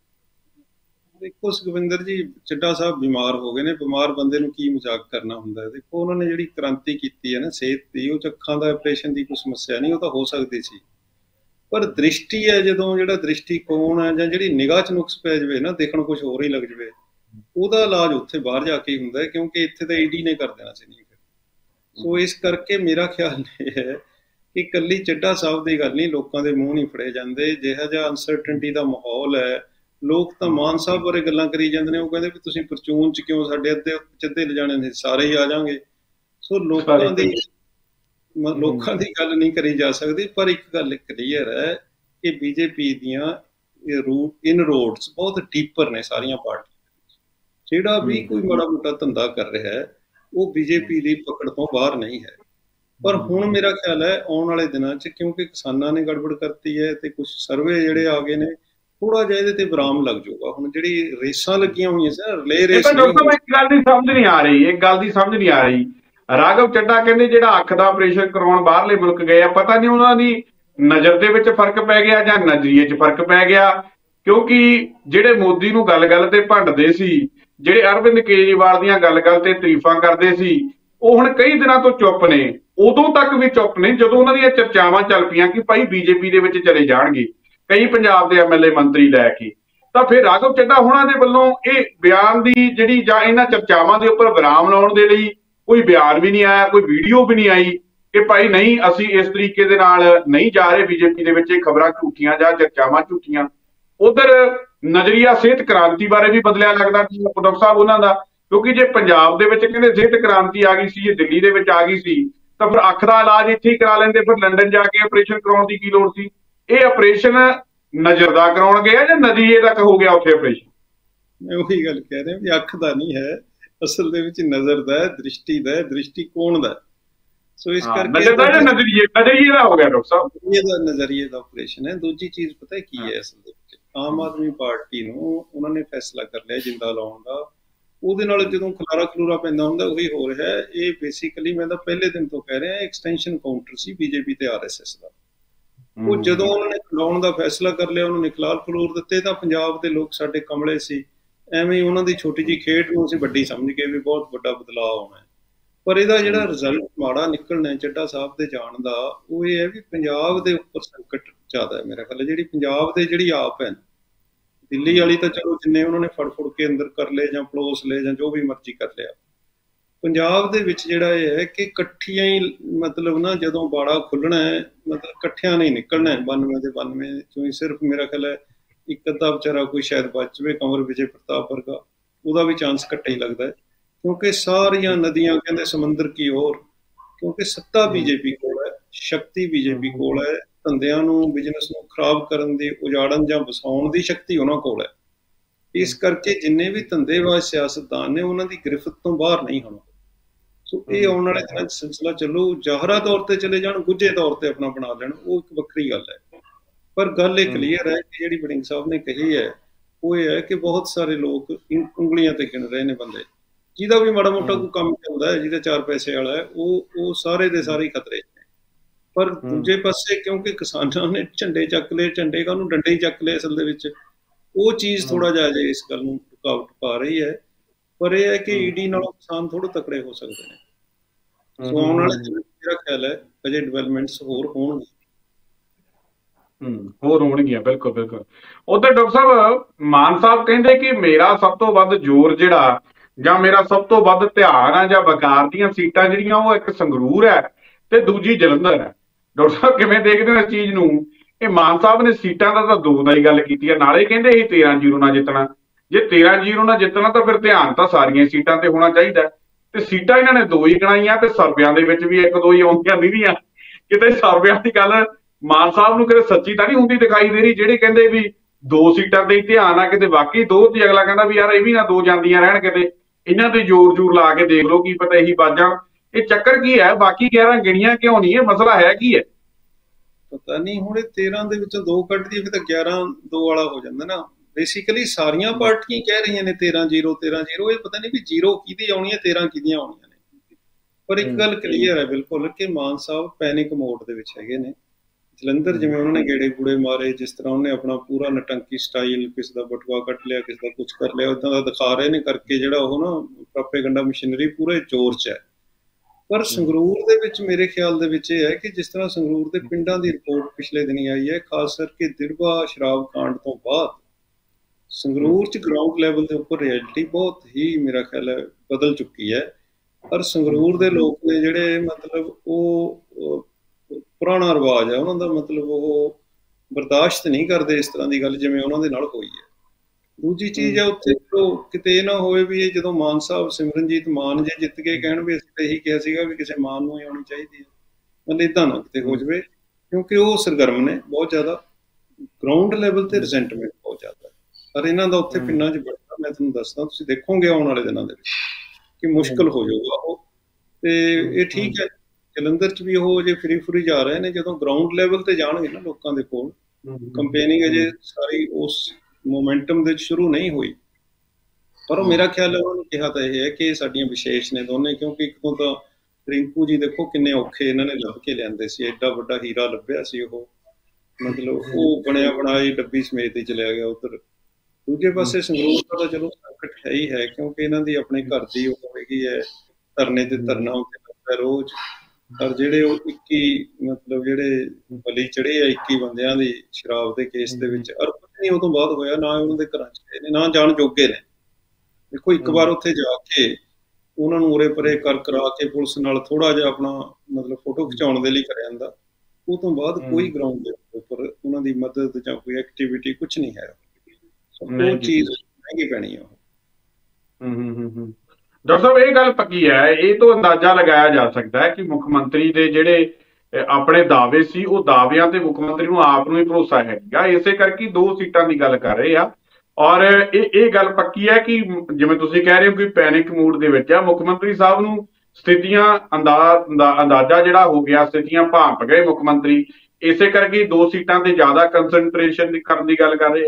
ਦੇਖੋ ਸੁਖਵਿੰਦਰ ਜੀ, ਚੱਡਾ ਸਾਹਿਬ ਬਿਮਾਰ ਹੋ ਗਏ ਨੇ, ਬਿਮਾਰ ਬੰਦੇ ਨੂੰ ਕੀ ਮਜ਼ਾਕ ਕਰਨਾ ਹੁੰਦਾ ਹੈ। ਦੇਖੋ ਉਹਨਾਂ ਨੇ ਜਿਹੜੀ ਕ੍ਰਾਂਤੀ ਕੀਤੀ ਹੈ ਨਾ ਸਿਹਤ ਦੀ, ਉਹ 'ਚ ਅੱਖਾਂ ਦਾ ਆਪਰੇਸ਼ਨ ਦੀ ਕੋਈ ਸਮੱਸਿਆ ਨਹੀਂ, ਉਹ ਤਾਂ ਹੋ ਸਕਦੀ ਸੀ, ਪਰ ਦ੍ਰਿਸ਼ਟੀ ਹੈ ਜਦੋਂ, ਜਿਹੜਾ ਦ੍ਰਿਸ਼ਟੀਕੋਣ ਹੈ ਜਾਂ ਜਿਹੜੀ ਨਿਗਾਹ 'ਚ ਨੁਕਸ ਪੈ ਜਾਵੇ ਨਾ, ਦੇਖਣ ਕੁਝ ਹੋਰ ਹੀ ਲੱਗ ਜਾਵੇ, ਉਹਦਾ ਇਲਾਜ ਉੱਥੇ ਬਾਹਰ ਜਾ ਕੇ ਹੁੰਦਾ ਹੈ, ਕਿਉਂਕਿ ਇੱਥੇ ਤਾਂ ਈਡੀ ਨੇ ਕਰ ਦੇਣਾ ਸੀ ਨਹੀਂ ਫਿਰ। ਸੋ ਇਸ ਕਰਕੇ ਮੇਰਾ ਖਿਆਲ ਇਹ ਹੈ ਕਿ ਇਕੱਲੀ ਚੱਡਾ ਸਾਹਿਬ ਦੀ ਗੱਲ ਨਹੀਂ, ਲੋਕਾਂ ਦੇ ਮੂੰਹ ਨਹੀਂ ਫੜੇ ਜਾਂਦੇ। ਜਿਹੋ ਜਿਹਾ ਅਨਸਰਟਨਟੀ ਦਾ ਮਾਹੌਲ ਹੈ, ਲੋਕ ਤਾਂ ਮਾਨ ਸਾਹਿਬ ਬਾਰੇ ਗੱਲਾਂ ਕਰੀ ਜਾਂਦੇ ਨੇ, ਉਹ ਕਹਿੰਦੇ ਵੀ ਤੁਸੀਂ ਪਰਚੂਨ 'ਚ ਕਿਉਂ, ਸਾਡੇ ਅੱਧੇ ਚੱਧੇ ਲਿਜਾਣੇ ਨੇ, ਸਾਰੇ ਹੀ ਆ ਜਾਣਗੇ। ਸੋ ਲੋਕਾਂ ਦੀ ਲੋਕਾਂ ਦੀ ਗੱਲ ਨਹੀਂ ਕਰੀ ਜਾ ਸਕਦੀ, ਪਰ ਇੱਕ ਗੱਲ ਕਲੀਅਰ ਹੈ ਕਿ ਬੀਜੇਪੀ ਦੀਆਂ ਰੂਟ ਇਨ ਰੋਡਸ ਬਹੁਤ ਡੀਪਰ ਨੇ ਸਾਰੀਆਂ ਪਾਰਟੀਆਂ। ਜਿਹੜਾ ਵੀ ਕੋਈ ਮਾੜਾ ਮੋਟਾ ਧੰਦਾ ਕਰ ਰਿਹਾ ਹੈ ਉਹ ਬੀਜੇਪੀ ਦੀ ਪਕੜ ਤੋਂ ਬਾਹਰ ਨਹੀਂ ਹੈ। ਪਰ ਹੁਣ ਮੇਰਾ ਖਿਆਲ ਹੈ ਆਉਣ ਵਾਲੇ ਦਿਨਾਂ 'ਚ, ਕਿਉਂਕਿ ਕਿਸਾਨਾਂ ਨੇ ਗੜਬੜ ਕਰਤੀ ਹੈ ਤੇ ਕੁਝ ਸਰਵੇ ਜਿਹੜੇ ਆ ਗਏ ਨੇ, ਥੋੜਾ ਜਿਹਾ ਇਹਦੇ ਤੇ ਵਿਰਾਮ ਲੱਗ ਜਾਊਗਾ। ਹੁਣ ਜਿਹੜੀ ਰੇਸਾਂ ਲੱਗੀਆਂ ਹੋਈਆਂ ਸੀ, ਰਿਲੇ ਰੇਸ, ਇੱਕ ਗੱਲ ਦੀ ਸਮਝ ਨਹੀਂ ਆ ਰਹੀ, ਇੱਕ ਗੱਲ ਦੀ ਸਮਝ ਨਹੀਂ ਆ ਰਹੀ। ਰਾਘਵ ਚੱਡਾ ਕਹਿੰਦੇ ਜਿਹੜਾ ਅੱਖ ਦਾ ਆਪਰੇਸ਼ਨ ਕਰਵਾਉਣ ਬਾਹਰਲੇ ਮੁਲਕ ਗਏ ਆ, ਪਤਾ ਨਹੀਂ ਉਹਨਾਂ ਦੀ ਨਜ਼ਰ ਦੇ ਵਿੱਚ ਫਰਕ ਪੈ ਗਿਆ ਜਾਂ ਨਜ਼ਰੀਏ 'ਚ ਫਰਕ ਪੈ ਗਿਆ, ਕਿਉਂਕਿ ਜਿਹੜੇ ਮੋਦੀ ਨੂੰ ਗੱਲ-ਗੱਲ ਤੇ ਭੰਡਦੇ ਸੀ, ਜਿਹੜੇ ਅਰਵਿੰਦ ਕੇਜਰੀਵਾਲ ਦੀਆਂ ਗੱਲ-ਗੱਲ ਤੇ ਤਾਰੀਫਾਂ ਕਰਦੇ ਸੀ, ਉਹ ਹੁਣ ਕਈ ਦਿਨਾਂ ਤੋਂ ਚੁੱਪ ਨੇ। ਉਦੋਂ ਤੱਕ ਵੀ ਚੁੱਪ ਨੇ ਜਦੋਂ ਉਹਨਾਂ ਦੀਆਂ ਚਰਚਾਵਾਂ ਚੱਲ ਪਈਆਂ ਕਿ ਭਾਈ ਬੀਜੇਪੀ ਦੇ ਵਿੱਚ ਚਲੇ ਜਾਣਗੇ ਕਈ ਪੰਜਾਬ ਦੇ ਐਮਐਲਏ ਮੰਤਰੀ ਲੈ ਕੇ, ਤਾਂ ਫਿਰ ਰਾਘਵ ਚੱਡਾ ਹੋਣਾ ਦੇ ਵੱਲੋਂ ਇਹ ਬਿਆਨ ਦੀ ਜਿਹੜੀ ਜਾਂ ਇਹਨਾਂ ਚਰਚਾਵਾਂ ਦੇ ਉੱਪਰ ਵਿਰਾਮ ਲਾਉਣ ਦੇ ਲਈ ਕੋਈ ਬਿਆਨ ਵੀ ਨਹੀਂ ਆਇਆ, ਕੋਈ ਵੀਡੀਓ ਵੀ ਨਹੀਂ ਆਈ ਕਿ ਭਾਈ ਨਹੀਂ ਅਸੀਂ ਇਸ ਤਰੀਕੇ ਦੇ ਨਾਲ ਨਹੀਂ ਜਾ ਰਹੇ ਬੀਜੇਪੀ ਦੇ ਵਿੱਚ, ਇਹ ਖਬਰਾਂ ਝੂਠੀਆਂ ਜਾਂ ਚਰਚਾਵਾਂ ਝੂਠੀਆਂ। ਉਧਰ ਨਜ਼ਰੀਆ ਸਿਹਤ ਕ੍ਰਾਂਤੀ ਬਾਰੇ ਵੀ ਬਦਲਿਆ ਲੱਗਦਾ ਡਾਕਟਰ ਸਾਹਿਬ ਉਹਨਾਂ ਦਾ, ਕਿਉਂਕਿ ਜੇ ਪੰਜਾਬ ਦੇ ਵਿੱਚ ਕਹਿੰਦੇ ਸਿਹਤ ਕ੍ਰਾਂਤੀ ਆ ਗਈ ਸੀ, ਜੇ ਦਿੱਲੀ ਦੇ ਵਿੱਚ ਆ ਗਈ ਸੀ, ਤਾਂ ਫਿਰ ਅੱਖ ਦਾ ਇਲਾਜ ਇੱਥੇ ਹੀ ਕਰਾ ਲੈਂਦੇ, ਫਿਰ ਲੰਡਨ ਜਾ ਕੇ ਆਪਰੇਸ਼ਨ ਕਰਾਉਣ ਦੀ ਕੀ ਲੋੜ ਸੀ? ਇਹ ਆਪਰੇਸ਼ਨ ਨਜ਼ਰ ਦਾ ਕਰਾਉਣ ਗਿਆ ਜਾਂ ਨਜ਼ਰੀਏ ਤੱਕ ਹੋ ਗਿਆ ਉੱਥੇ ਆਪਰੇਸ਼ਨ? ਮੈਂ ਉਹੀ ਗੱਲ ਕਹਿ ਰਿਹਾ ਵੀ ਅੱਖ ਦਾ ਨਹੀਂ ਹੈ, ਅਸਲ ਦੇ ਵਿੱਚ ਨਜ਼ਰ ਦਾ, ਦ੍ਰਿਸ਼ਟੀ ਦਾ, ਦ੍ਰਿਸ਼ਟੀਕੋਣ ਦਾ। ਸੋ ਇਸ ਕਰਕੇ ਨਜ਼ਰ ਦਾ ਜਾਂ ਨਜ਼ਰੀਏ ਨਜ਼ਰੀਏ ਦਾ ਹੋ ਗਿਆ ਡਾਕਟਰ ਸਾਹਿਬ, ਇਹਦਾ ਨਜ਼ਰੀਏ ਦਾ ਆਪਰੇਸ਼ਨ ਹੈ। ਦੂਜੀ ਚੀਜ਼ ਪਤਾ ਕੀ ਹੈ, ਅਸਲ ਦੇ ਵਿੱਚ ਆਮ ਆਦਮੀ ਪਾਰਟੀ ਨੂੰ ਉਹਨਾਂ ਨੇ ਫੈਸਲਾ ਕਰ ਲਿਆ ਜਿੰਦਾ ਲਾਉਣ ਦਾ, ਉਹਦੇ ਨਾਲ ਜਦੋਂ ਖਲਾਰਾ ਖਲੂਰਾ ਪੈਂਦਾ ਹੁੰਦਾ ਉਹੀ ਹੋ ਰਿਹਾ। ਇਹ ਬੇਸਿਕਲੀ ਮੈਂ ਤਾਂ ਪਹਿਲੇ ਦਿਨ ਤੋਂ ਕਹਿ ਰਿਹਾ ਐਕਸਟੈਂਸ਼ਨ ਕਾਊਂਟਰ ਸੀ ਬੀਜੇਪੀ ਤੇ ਆਰਐਸਐਸ ਦਾ। ਉਹ ਜਦੋਂ ਉਹਨਾਂ ਨੇ ਲਾਉਣ ਦਾ ਫੈਸਲਾ ਕਰ ਲਿਆ, ਉਹਨਾਂ ਨੇ ਖਲਾਰ ਖਲੂਰ ਦਿੱਤੇ, ਤਾਂ ਪੰਜਾਬ ਦੇ ਲੋਕ ਸਾਡੇ ਕਮਲੇ ਸੀ, ਐਵੇਂ ਉਹਨਾਂ ਦੀ ਛੋਟੀ ਜਿਹੀ ਖੇਡ ਨੂੰ ਅਸੀਂ ਵੱਡੀ ਸਮਝ ਕੇ ਵੀ ਬਹੁਤ ਵੱਡਾ ਬਦਲਾਅ ਆਉਣਾ ਹੈ। ਪਰ ਇਹਦਾ ਜਿਹੜਾ ਰਿਜ਼ਲਟ ਮਾੜਾ ਨਿਕਲਣਾ ਚੱਡਾ ਸਾਹਿਬ ਦੇ ਜਾਣ ਦਾ, ਉਹ ਇਹ ਹੈ ਵੀ ਪੰਜਾਬ ਦੇ ਉੱਪਰ ਸੰਕਟ ਜ਼ਿਆਦਾ ਹੈ ਮੇਰਾ ਖਿਆਲ। ਜਿਹੜੀ ਪੰਜਾਬ ਦੇ ਜਿਹੜੀ ਆਪ ਹੈ, ਦਿੱਲੀ ਵਾਲੀ ਤਾਂ ਚਲੋ ਜਿੰਨੇ ਉਹਨਾਂ ਨੇ ਫੜ ਫੁੜ ਕੇ ਅੰਦਰ ਕਰ ਲਏ ਜਾਂ ਪਲੋਸ ਲਏ ਜਾਂ ਜੋ ਵੀ ਮਰਜ਼ੀ ਕਰ ਲਿਆ, ਪੰਜਾਬ ਦੇ ਵਿੱਚ ਜਿਹੜਾ ਇਹ ਹੈ ਕਿ ਇਕੱਠੀਆਂ ਹੀ ਮਤਲਬ ਨਾ ਜਦੋਂ ਬਾੜਾ ਖੁੱਲਣਾ ਹੈ, ਮਤਲਬ ਇਕੱਠਿਆਂ ਨਹੀਂ ਨਿਕਲਣਾ ਹੈ। ਬਾਨਵੇਂ ਦੇ ਬਾਨਵੇਂ ਚੋਂ ਹੀ ਸਿਰਫ ਮੇਰਾ ਖਿਆਲ ਹੈ ਇੱਕ ਅੱਧਾ ਵਿਚਾਰਾ ਕੋਈ ਸ਼ਾਇਦ ਬਚ ਜਾਵੇ, ਕੰਵਰ ਵਿਜੇ ਪ੍ਰਤਾਪ ਵਰਗਾ, ਉਹਦਾ ਵੀ ਚਾਂਸ ਘੱਟਾ ਹੀ ਲੱਗਦਾ ਹੈ। ਕਿਉਂਕਿ ਸਾਰੀਆਂ ਨਦੀਆਂ ਕਹਿੰਦੇ ਸਮੁੰਦਰ ਕੀ ਹੋਰ, ਕਿਉਂਕਿ ਸੱਤਾ ਬੀਜੇਪੀ ਕੋਲ ਹੈ, ਸ਼ਕਤੀ ਬੀਜੇਪੀ ਕੋਲ ਹੈ, ਧੰਦਿਆਂ ਨੂੰ, ਬਿਜ਼ਨਸ ਨੂੰ ਖਰਾਬ ਕਰਨ ਦੀ, ਉਜਾੜਨ ਜਾਂ ਵਸਾਉਣ ਦੀ ਸ਼ਕਤੀ ਉਹਨਾਂ ਕੋਲ ਹੈ। ਇਸ ਕਰਕੇ ਜਿੰਨੇ ਵੀ ਧੰਦੇਬਾਜ਼ ਸਿਆਸਤਦਾਨ ਨੇ ਉਹਨਾਂ ਦੀ ਗ੍ਰਿਫਤ ਤੋਂ ਬਾਹਰ ਨਹੀਂ ਹੋਣਾ। ਸੋ ਇਹ ਆਉਣ ਵਾਲੇ ਦਿਨਾਂ 'ਚ ਸਿਲਸਿਲਾ ਚੱਲੂ। ਜ਼ਾਹਰਾ ਤੌਰ ਤੇ ਚਲੇ ਜਾਣ, ਗੁੱਝੇ ਤੌਰ ਤੇ ਆਪਣਾ ਬਣਾ ਲੈਣ, ਉਹ ਇੱਕ ਵੱਖਰੀ ਗੱਲ ਹੈ। ਪਰ ਗੱਲ ਇਹ ਕਲੀਅਰ ਹੈ ਕਿ ਜਿਹੜੀ ਵੜਿੰਗ ਸਾਹਿਬ ਨੇ ਕਹੀ ਹੈ ਉਹ ਇਹ ਹੈ ਕਿ ਬਹੁਤ ਸਾਰੇ ਲੋਕ ਉਂਗਲੀਆਂ ਤੇ ਗਿਣ ਰਹੇ ਨੇ ਬੰਦੇ, ਜਿਹਦਾ ਵੀ ਮਾੜਾ ਮੋਟਾ ਕੋਈ ਕੰਮ ਚੱਲਦਾ ਹੈ, ਜਿਹਦਾ ਚਾਰ ਪੈਸੇ ਵਾਲਾ ਹੈ, ਉਹ ਉਹ ਸਾਰੇ ਦੇ ਸਾਰੇ ਖਤਰੇ ਨੇ। ਪਰ ਦੂਜੇ ਪਾਸੇ ਕਿਉਂਕਿ ਕਿਸਾਨਾਂ ਨੇ ਝੰਡੇ ਚੱਕ ਲਏ, ਝੰਡੇ ਕਾਹਨੂੰ ਡੰਡੇ ਹੀ ਚੱਕ ਲਏ ਅਸਲ ਦੇ ਵਿੱਚ, ਉਹ ਚੀਜ਼ ਥੋੜਾ ਜਿਹਾ ਜੇ ਇਸ ਗੱਲ ਨੂੰ ਰੁਕਾਵਟ ਪਾ ਰਹੀ ਹੈ। ਪਰ ਇਹ ਹੈ ਕਿ ਈਡੀ ਨਾਲੋਂ ਕਿਸਾਨ ਥੋੜੇ ਤਕੜੇ ਹੋ ਸਕਦੇ ਨੇ। ਸੋ ਆਉਣ ਵਾਲੇ ਦਿਨ ਮੇਰਾ ਖਿਆਲ ਹੈ ਅਜੇ ਡਿਵੈਲਪਮੈਂਟਸ ਹੋਰ ਹੋਣਗੇ। ਹੂੰ ਹੋਰ ਹੋਣਗੀਆਂ, ਬਿਲਕੁਲ ਬਿਲਕੁਲ। ਉਧਰ ਡਾਕਟਰ ਸਾਹਿਬ ਮਾਨ ਸਾਹਿਬ ਕਹਿੰਦੇ ਕਿ ਮੇਰਾ ਸਭ ਤੋਂ ਵੱਧ ਜ਼ੋਰ ਜਿਹੜਾ ਜਾਂ ਮੇਰਾ ਸਭ ਤੋਂ ਵੱਧ ਧਿਆਨ ਆ ਜਾਂ ਵਕਾਰ ਦੀਆਂ ਸੀਟਾਂ ਜਿਹੜੀਆਂ ਉਹ ਇੱਕ ਸੰਗਰੂਰ ਹੈ ਤੇ ਦੂਜੀ ਜਲੰਧਰ ਹੈ। ਡਾਕਟਰ ਸਾਹਿਬ ਕਿਵੇਂ ਦੇਖਦੇ ਹੋ ਇਸ ਚੀਜ਼ ਨੂੰ? ਇਹ ਮਾਨ ਸਾਹਿਬ ਨੇ ਸੀਟਾਂ ਦਾ ਤਾਂ ਦੋ ਦਾ ਹੀ ਗੱਲ ਕੀਤੀ ਹੈ, ਨਾਲੇ ਕਹਿੰਦੇ ਇਹ ਤੇਰਾਂ ਜ਼ੀਰੋ ਨਾਲ ਜਿੱਤਣਾ। ਜੇ ਤੇਰਾਂ ਜ਼ੀਰੋ ਨਾਲ ਜਿੱਤਣਾ ਤਾਂ ਫਿਰ ਧਿਆਨ ਤਾਂ ਸਾਰੀਆਂ ਸੀਟਾਂ ਤੇ ਹੋਣਾ ਚਾਹੀਦਾ, ਤੇ ਸੀਟਾਂ ਇਹਨਾਂ ਨੇ ਦੋ ਹੀ ਗਣਾਈਆਂ ਤੇ ਸਰਵਿਆਂ ਦੇ ਵਿੱਚ ਵੀ ਇੱਕ ਦੋ ਹੀ ਆਉਂਦੀਆਂ ਨਹੀਂ। ਕਿਤੇ ਸਰਵਿਆਂ ਦੀ ਗੱਲ ਮਾਨ ਸਾਹਿਬ ਨੂੰ ਕਿਤੇ ਸੱਚੀ ਤਾਂ ਨਹੀਂ ਹੁੰਦੀ ਦਿਖਾਈ ਦੇ ਰਹੀ, ਜਿਹੜੇ ਕਹਿੰਦੇ ਵੀ ਦੋ ਸੀਟਾਂ ਤੇ ਹੀ ਧਿਆਨ ਆ, ਕਿਤੇ ਬਾਕੀ ਦੋ ਤੇ ਅਗਲਾ ਕਹਿੰਦਾ ਵੀ ਯਾਰ ਇਹ ਵੀ ਨਾ ਦੋ ਜਾਂਦੀਆਂ ਰਹਿਣ, ਕਿਤੇ ਇਹਨਾਂ ਤੇ ਜ਼ੋਰ ਜ਼ੋਰ ਲਾ ਕੇ ਦੇਖ ਲਓ ਕੀ ਪਤਾ ਇਹੀ ਬਾਜਾਂ। ਇਹ ਚੱਕਰ ਕੀ ਹੈ? ਬਾਕੀ ਗਿਆਰਾਂ ਗਿਣੀਆਂ ਕਿਉਂ ਨਹੀਂ? ਇਹ ਮਸਲਾ ਹੈ ਕੀ ਹੈ? ਪਤਾ ਨਹੀਂ। ਹੁਣ ਇਹ ਤੇਰਾਂ ਦੇ ਵਿੱਚੋਂ ਦੋ ਕੱਢ ਦਈਏ ਫਿਰ ਤਾਂ ਗਿਆਰਾਂ ਦੋ ਵਾਲਾ ਹੋ ਜਾਂਦਾ ਨਾ। ਬੇਸਿਕਲੀ ਸਾਰੀਆਂ ਪਾਰਟੀਆਂ ਕਹਿ ਰਹੀਆਂ ਨੇ ਤੇਰਾਂ ਜ਼ੀਰੋ ਤੇਰਾਂ ਜ਼ੀਰੋ। ਇਹ ਪਤਾ ਨਹੀਂ ਵੀ ਜ਼ੀਰੋ ਕਿਹਦੀ ਆਉਣੀ ਹੈ, ਤੇਰਾਂ ਕਿਹਦੀਆਂ ਆਉਣੀਆਂ ਨੇ। ਪਰ ਇੱਕ ਗੱਲ ਕਲੀਅਰ ਹੈ ਬਿਲਕੁਲ ਕਿ ਮਾਨ ਸਾਹਿਬ ਪੈਨਿਕ ਮੋਡ ਦੇ ਵਿੱਚ ਹੈਗੇ ਨੇ। ਜਲੰਧਰ ਜਿਵੇਂ ਉਹਨਾਂ ਨੇ ਗੇੜੇ ਗੂੜੇ ਮਾਰੇ, ਜਿਸ ਤਰ੍ਹਾਂ ਉਹਨੇ ਆਪਣਾ ਪੂਰਾ ਨਟੰਕੀ ਸਟਾਈਲ, ਕਿਸੇ ਦਾ ਬਟੂਆ ਕੱਟ ਲਿਆ, ਕਿਸੇ ਦਾ ਕੁਛ ਕਰ ਲਿਆ, ਉੱਦਾਂ ਦਾ ਦਿਖਾ ਰਹੇ ਨੇ ਕਰਕੇ, ਜਿਹੜਾ ਉਹ ਨਾ ਪ੍ਰੋਪੇਗੈਂਡਾ ਮਸ਼ੀਨਰੀ ਪੂਰੇ ਜ਼ੋਰ 'ਚ ਹੈ। ਪਰ ਸੰਗਰੂਰ ਦੇ ਵਿੱਚ ਮੇਰੇ ਖਿਆਲ ਦੇ ਵਿੱਚ ਇਹ ਹੈ ਕਿ ਜਿਸ ਤਰ੍ਹਾਂ ਸੰਗਰੂਰ ਦੇ ਪਿੰਡਾਂ ਦੀ ਰਿਪੋਰਟ ਪਿਛਲੇ ਦਿਨੀ ਆਈ ਹੈ, ਖਾਸ ਕਰਕੇ ਦਿੜਬਾ ਸ਼ਰਾਬ ਕਾਂਡ ਤੋਂ ਬਾਅਦ ਸੰਗਰੂਰ 'ਚ ਗਰਾਊਂਡ ਲੈਵਲ ਦੇ ਉੱਪਰ ਰਿਐਲਿਟੀ ਬਹੁਤ ਹੀ ਮੇਰਾ ਖਿਆਲ ਹੈ ਬਦਲ ਚੁੱਕੀ ਹੈ। ਪਰ ਸੰਗਰੂਰ ਦੇ ਲੋਕ ਨੇ ਜਿਹੜੇ ਮਤਲਬ ਉਹ ਪੁਰਾਣਾ ਰਿਵਾਜ ਹੈ ਉਹਨਾਂ ਦਾ, ਮਤਲਬ ਉਹ ਬਰਦਾਸ਼ਤ ਨਹੀਂ ਕਰਦੇ ਇਸ ਤਰ੍ਹਾਂ ਦੀ ਗੱਲ ਜਿਵੇਂ ਉਹਨਾਂ ਦੇ ਨਾਲ ਹੋਈ ਹੈ। ਦੂਜੀ ਚੀਜ਼ ਹੈ ਉੱਥੇ ਕਿਤੇ ਇਹ ਨਾ ਹੋਵੇ ਵੀ ਇਹ ਜਦੋਂ ਮਾਨ ਸਾਹਿਬ ਸਿਮਰਨਜੀਤ ਮਾਨ ਜੇ ਜਿੱਤ ਕੇ ਕਹਿਣ ਵੀ ਅਸੀਂ ਤਾਂ ਇਹੀ ਕਿਹਾ ਸੀਗਾ ਵੀ ਕਿਸੇ ਮਾਨ ਨੂੰ ਹੀ ਆਉਣੀ ਚਾਹੀਦੀ ਹੈ, ਮਤਲਬ ਏਦਾਂ ਨਾ ਕਿਤੇ ਹੋ ਜਾਵੇ, ਕਿਉਂਕਿ ਉਹ ਸਰਗਰਮ ਨੇ ਬਹੁਤ ਜ਼ਿਆਦਾ, ਗਰਾਊਂਡ ਲੈਵਲ ਤੇ ਰਿਜ਼ੈਂਟਮੈਂਟ ਬਹੁਤ ਜ਼ਿਆਦਾ। ਪਰ ਇਹਨਾਂ ਦਾ ਉੱਥੇ ਪਿੰਡਾਂ 'ਚ ਬੜਾ, ਮੈਂ ਤੁਹਾਨੂੰ ਦੱਸਦਾ, ਤੁਸੀਂ ਦੇਖੋਗੇ ਆਉਣ ਵਾਲੇ ਦਿਨਾਂ ਦੇ ਵਿੱਚ ਕਿ ਮੁਸ਼ਕਿਲ ਹੋ ਜਾਊਗਾ ਉਹ। ਤੇ ਇਹ ਠੀਕ ਹੈ ਜਲੰਧਰ 'ਚ ਵੀ ਉਹ ਜੇ ਫਰੀ ਫਰੀ ਜਾ ਰਹੇ ਨੇ, ਜਦੋਂ ਗਰਾਊਂਡ ਲੈਵਲ ਤੇ ਜਾਣਗੇ ਨਾ ਲੋਕਾਂ ਦੇ ਕੋਲ, ਕੰਪੇਨਿੰਗ ਅਜੇ ਸਾਰੀ ਉਸ ਮੋਮੈਂਟਮ ਦੇ ਸ਼ੁਰੂ ਨਹੀਂ ਹੋਈ। ਪਰ ਉਹ ਮੇਰਾ ਖਿਆਲ ਹੈ ਉਹਨਾਂ ਨੇ ਕਿਹਾ ਤਾਂ ਇਹ ਹੈ ਕਿ ਸਾਡੀਆਂ ਵਿਸ਼ੇਸ਼ ਨੇ ਦੋਨੇ, ਕਿਉਂਕਿ ਇੱਕ ਤੋਂ ਤਾਂ ਰਿੰਕੂ ਜੀ ਦੇਖੋ ਕਿੰਨੇ ਔਖੇ ਇਹਨਾਂ ਨੇ ਲੱਭ ਕੇ ਲਿਆਂਦੇ ਸੀ, ਐਡਾ ਵੱਡਾ ਹੀਰਾ ਲੱਭਿਆ ਸੀ ਉਹ, ਮਤਲਬ ਉਹ ਬਣਿਆ ਬਣਾਈ ਡੱਬੀ ਸਮੇਤ ਹੀ ਚਲਿਆ ਗਿਆ ਉੱਧਰ। ਦੂਜੇ ਪਾਸੇ ਸੰਗਰੂਰ ਦਾ ਤਾਂ ਚਲੋ ਸੰਕਟ ਹੈ ਹੀ ਹੈ, ਕਿਉਂਕਿ ਇਹਨਾਂ ਦੀ ਆਪਣੇ ਘਰ ਦੀ ਉਹ ਹੈਗੀ ਹੈ, ਧਰਨੇ ਤੇ ਧਰਨਾ ਉੱਤੇ ਰੋਜ਼। ਪਰ ਜਿਹੜੇ ਉਹ ਇੱਕੀ ਮਤਲਬ ਜਿਹੜੇ ਬਲੀ ਚੜੇ ਆ ਇੱਕੀ ਬੰਦਿਆਂ ਦੀ ਸ਼ਰਾਬ ਦੇ ਕੇਸ ਦੇ ਵਿੱਚ, ਔਰ ਕੁਝ ਨਹੀਂ ਉਹ ਤੋਂ ਬਾਅਦ ਹੋਇਆ, ਨਾ ਉਹਨਾਂ ਦੇ ਘਰਾਂ 'ਚ ਗਏ ਨੇ, ਨਾ ਜਾਣ ਜੋਗੇ ਨੇ। ਦੇਖੋ ਇੱਕ ਵਾਰ ਉੱਥੇ ਜਾ ਕੇ ਉਹਨਾਂ ਨੂੰ ਉਰੇ ਪਰੇ ਕਰ ਕਰਾ ਕੇ ਪੁਲਿਸ ਨਾਲ ਥੋੜਾ ਜਿਹਾ ਆਪਣਾ ਮਤਲਬ ਫੋਟੋ ਖਿਚਾਉਣ ਦੇ ਲਈ ਕਰਿਆ ਜਾਂਦਾ, ਉਹ ਤੋਂ ਬਾਅਦ ਕੋਈ ਗਰਾਊਂਡ ਦੇ ਉੱਪਰ ਉਹਨਾਂ ਦੀ ਮਦਦ ਜਾਂ ਕੋਈ ਐਕਟੀਵਿਟੀ ਕੁਛ ਨਹੀਂ ਹੈ। ਉਹ ਚੀਜ਼ ਮਹਿੰਗੀ ਪੈਣੀ ਆ। ਡਾਕਟਰ ਸਾਹਿਬ ਇਹ ਗੱਲ ਪੱਕੀ ਹੈ, ਇਹ ਤੋਂ ਅੰਦਾਜ਼ਾ ਲਗਾਇਆ ਜਾ ਸਕਦਾ ਹੈ ਕਿ ਮੁੱਖ ਮੰਤਰੀ ਦੇ ਜਿਹੜੇ ਆਪਣੇ ਦਾਅਵੇ ਸੀ ਉਹ ਦਾਅਵਿਆਂ ਤੇ ਮੁੱਖ ਮੰਤਰੀ ਨੂੰ ਆਪ ਨੂੰ ਹੀ ਭਰੋਸਾ ਹੈਗਾ, ਇਸੇ ਕਰਕੇ ਦੋ ਸੀਟਾਂ ਦੀ ਗੱਲ ਕਰ ਰਹੇ ਆ। ਔਰ ਇਹ ਇਹ ਗੱਲ ਪੱਕੀ ਹੈ ਕਿ ਜਿਵੇਂ ਤੁਸੀਂ ਕਹਿ ਰਹੇ ਹੋ ਕਿ ਪੈਨਿਕ ਮੂਡ ਦੇ ਵਿੱਚ ਆ ਮੁੱਖ ਮੰਤਰੀ ਸਾਹਿਬ ਨੂੰ, ਸਥਿਤੀਆਂ ਅੰਦਾਜ਼ਾ ਅੰਦਾਜ਼ਾ ਜਿਹੜਾ ਹੋ ਗਿਆ, ਸਥਿਤੀਆਂ ਭਾਂਪ ਗਏ ਮੁੱਖ ਮੰਤਰੀ, ਇਸੇ ਕਰਕੇ ਦੋ ਸੀਟਾਂ ਤੇ ਜ਼ਿਆਦਾ ਕੰਸੈਂਟਰੇਸ਼ਨ ਕਰਨ ਦੀ ਗੱਲ ਕਰ ਰਹੇ।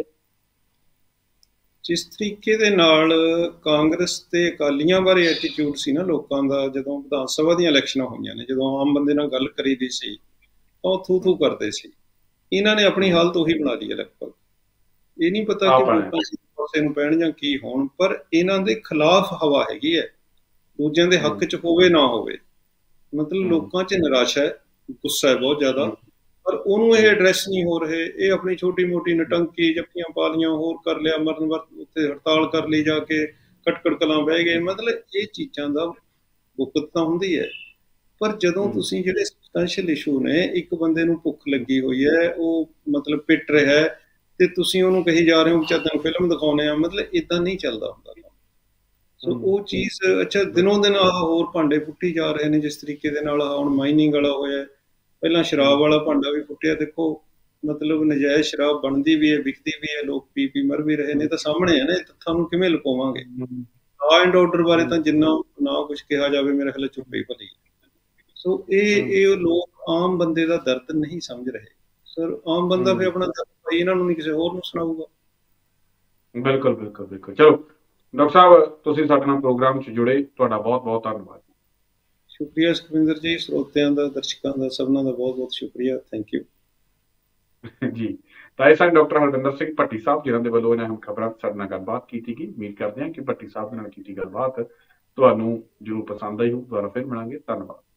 ਜਿਸ ਤਰੀਕੇ ਦੇ ਨਾਲ ਕਾਂਗਰਸ ਤੇ ਅਕਾਲੀਆਂ ਬਾਰੇ ਐਟੀਟਿਊਡ ਸੀ ਨਾ ਲੋਕਾਂ ਦਾ, ਜਦੋਂ ਵਿਧਾਨ ਸਭਾ ਦੀਆਂ ਇਲੈਕਸ਼ਨਾਂ ਹੋਈਆਂ ਨੇ, ਜਦੋਂ ਆਮ ਬੰਦੇ ਨਾਲ ਗੱਲ ਕਰੀਦੀ ਸੀ ਤਾਂ ਉਹ ਥੂ ਥੂ ਕਰਦੇ ਸੀ। ਇਹਨਾਂ ਨੇ ਆਪਣੀ ਹਾਲਤ ਉਹੀ ਬਣਾ ਲਈ ਹੈ ਲਗਭਗ। ਇਹ ਨਹੀਂ ਪਤਾ ਕਿ ਲੋਕਾਂ ਪਾਸੇ ਨੂੰ ਪੈਣ ਜਾਂ ਕੀ ਹੋਣ, ਪਰ ਇਹਨਾਂ ਦੇ ਖਿਲਾਫ ਹਵਾ ਹੈਗੀ ਹੈ, ਦੂਜਿਆਂ ਦੇ ਹੱਕ 'ਚ ਹੋਵੇ ਨਾ ਹੋਵੇ। ਮਤਲਬ ਲੋਕਾਂ 'ਚ ਨਿਰਾਸ਼ਾ ਹੈ, ਗੁੱਸਾ ਹੈ ਬਹੁਤ ਜ਼ਿਆਦਾ, ਪਰ ਉਹਨੂੰ ਇਹ ਐਡਰੈਸ ਨਹੀਂ ਹੋ ਰਹੇ। ਇਹ ਆਪਣੀ ਛੋਟੀ ਮੋਟੀ ਨਟੰਕੀ ਜੱਫੀਆਂ ਪਾ ਲੀਆਂ, ਹੋਰ ਕਰ ਲਿਆ, ਮਰਨ ਵਰਤ ਉੱਤੇ ਹੜਤਾਲ ਕਰ ਲਈ ਜਾ ਕੇ, ਕਟਕੜ ਕਲਾਂ ਬਹਿ ਗਏ, ਮਤਲਬ ਇਹ ਚੀਜ਼ਾਂ ਦਾ ਭੁਗਤ ਤਾਂ ਹੁੰਦੀ ਹੈ। ਪਰ ਜਦੋਂ ਤੁਸੀਂ ਜਿਹੜੇ ਸਬਸਟੈਂਸ਼ੀਅਲ ਇਸ਼ੂ ਨੇ, ਇੱਕ ਬੰਦੇ ਨੂੰ ਭੁੱਖ ਲੱਗੀ ਹੋਈ ਹੈ, ਉਹ ਮਤਲਬ ਪਿੱਟ ਰਿਹਾ ਹੈ ਤੇ ਤੁਸੀਂ ਉਹਨੂੰ ਕਹੀ ਜਾ ਰਹੇ ਹੋ ਕਿ ਤੈਨੂੰ ਫਿਲਮ ਦਿਖਾਉਂਦੇ ਆ, ਮਤਲਬ ਇੱਦਾਂ ਨਹੀਂ ਚੱਲਦਾ ਹੁੰਦਾ। ਸੋ ਉਹ ਚੀਜ਼ ਅੱਛਾ ਦਿਨੋਂ ਦਿਨ ਆਹ ਹੋਰ ਭਾਂਡੇ ਫੁੱਟੀ ਜਾ ਰਹੇ ਨੇ, ਜਿਸ ਤਰੀਕੇ ਦੇ ਨਾਲ ਹੁਣ ਮਾਈਨਿੰਗ ਵਾਲਾ ਹੋਇਆ, ਪਹਿਲਾਂ ਸ਼ਰਾਬ ਵਾਲਾ ਭਾਂਡਾ ਵੀ ਫੁੱਟਿਆ। ਦੇਖੋ ਮਤਲਬ ਨਜਾਇਜ਼ ਸ਼ਰਾਬ ਬਣਦੀ ਵੀ ਹੈ, ਵਿਕਦੀ ਵੀ ਹੈ, ਲੋਕ ਪੀ ਪੀ ਮਰ ਵੀ ਰਹੇ ਨੇ, ਤਾਂ ਸਾਹਮਣੇ ਹੈ ਨਾ, ਇਹ ਤੱਥਾਂ ਨੂੰ ਕਿਵੇਂ ਲੁਕਾਵਾਂਗੇ? ਲਾ ਐਂਡ ਆਰਡਰ ਬਾਰੇ ਤਾਂ ਜਿੰਨਾ ਨਾ ਕੁਝ ਕਿਹਾ ਜਾਵੇ ਮੇਰੇ ਖਿਆਲ ਚੁੱਪ ਹੀ ਭਲੀ। ਸੋ ਇਹ ਇਹ ਲੋਕ ਆਮ ਬੰਦੇ ਦਾ ਦਰਦ ਨਹੀਂ ਸਮਝ ਰਹੇ ਸਰ। ਆਮ ਬੰਦਾ ਫਿਰ ਆਪਣਾ ਦਰਦ ਭਾਈ ਇਹਨਾਂ ਨੂੰ ਨਹੀਂ ਕਿਸੇ ਹੋਰ ਨੂੰ ਸੁਣਾਊਗਾ। ਬਿਲਕੁਲ ਬਿਲਕੁਲ ਬਿਲਕੁਲ। ਚਲੋ ਡਾਕਟਰ ਸਾਹਿਬ ਤੁਸੀਂ ਸਾਡੇ ਨਾਲ ਪ੍ਰੋਗਰਾਮ 'ਚ ਜੁੜੇ, ਤੁਹਾਡਾ ਬਹੁਤ ਬਹੁਤ ਧੰਨਵਾਦ। ਸ਼ੁਕਰੀਆ ਸੁਖਵਿੰਦਰ ਜੀ, ਸਰੋਤਿਆਂ ਦਾ, ਦਰਸ਼ਕਾਂ ਦਾ, ਸਭਨਾਂ ਦਾ ਬਹੁਤ ਬਹੁਤ ਸ਼ੁਕਰੀਆ। ਥੈਂਕ ਯੂ ਜੀ। ਤਾਂ ਇਹ ਸਨ ਡਾਕਟਰ ਹਰਵਿੰਦਰ ਸਿੰਘ ਭੱਟੀ ਸਾਹਿਬ, ਜਿਨ੍ਹਾਂ ਦੇ ਵੱਲੋਂ ਇਹਨਾਂ ਅਹਿਮ ਖਬਰਾਂ ਸਾਡੇ ਨਾਲ ਗੱਲਬਾਤ ਕੀਤੀ ਗਈ। ਉਮੀਦ ਕਰਦੇ ਹਾਂ ਕਿ ਭੱਟੀ ਸਾਹਿਬ ਦੇ ਨਾਲ ਕੀਤੀ ਗੱਲਬਾਤ ਤੁਹਾਨੂੰ ਜ਼ਰੂਰ ਪਸੰਦ ਆਈ ਹੋ। ਦੁਬਾਰਾ ਫਿਰ ਮਿਲਾਂਗੇ। ਧੰਨਵਾਦ।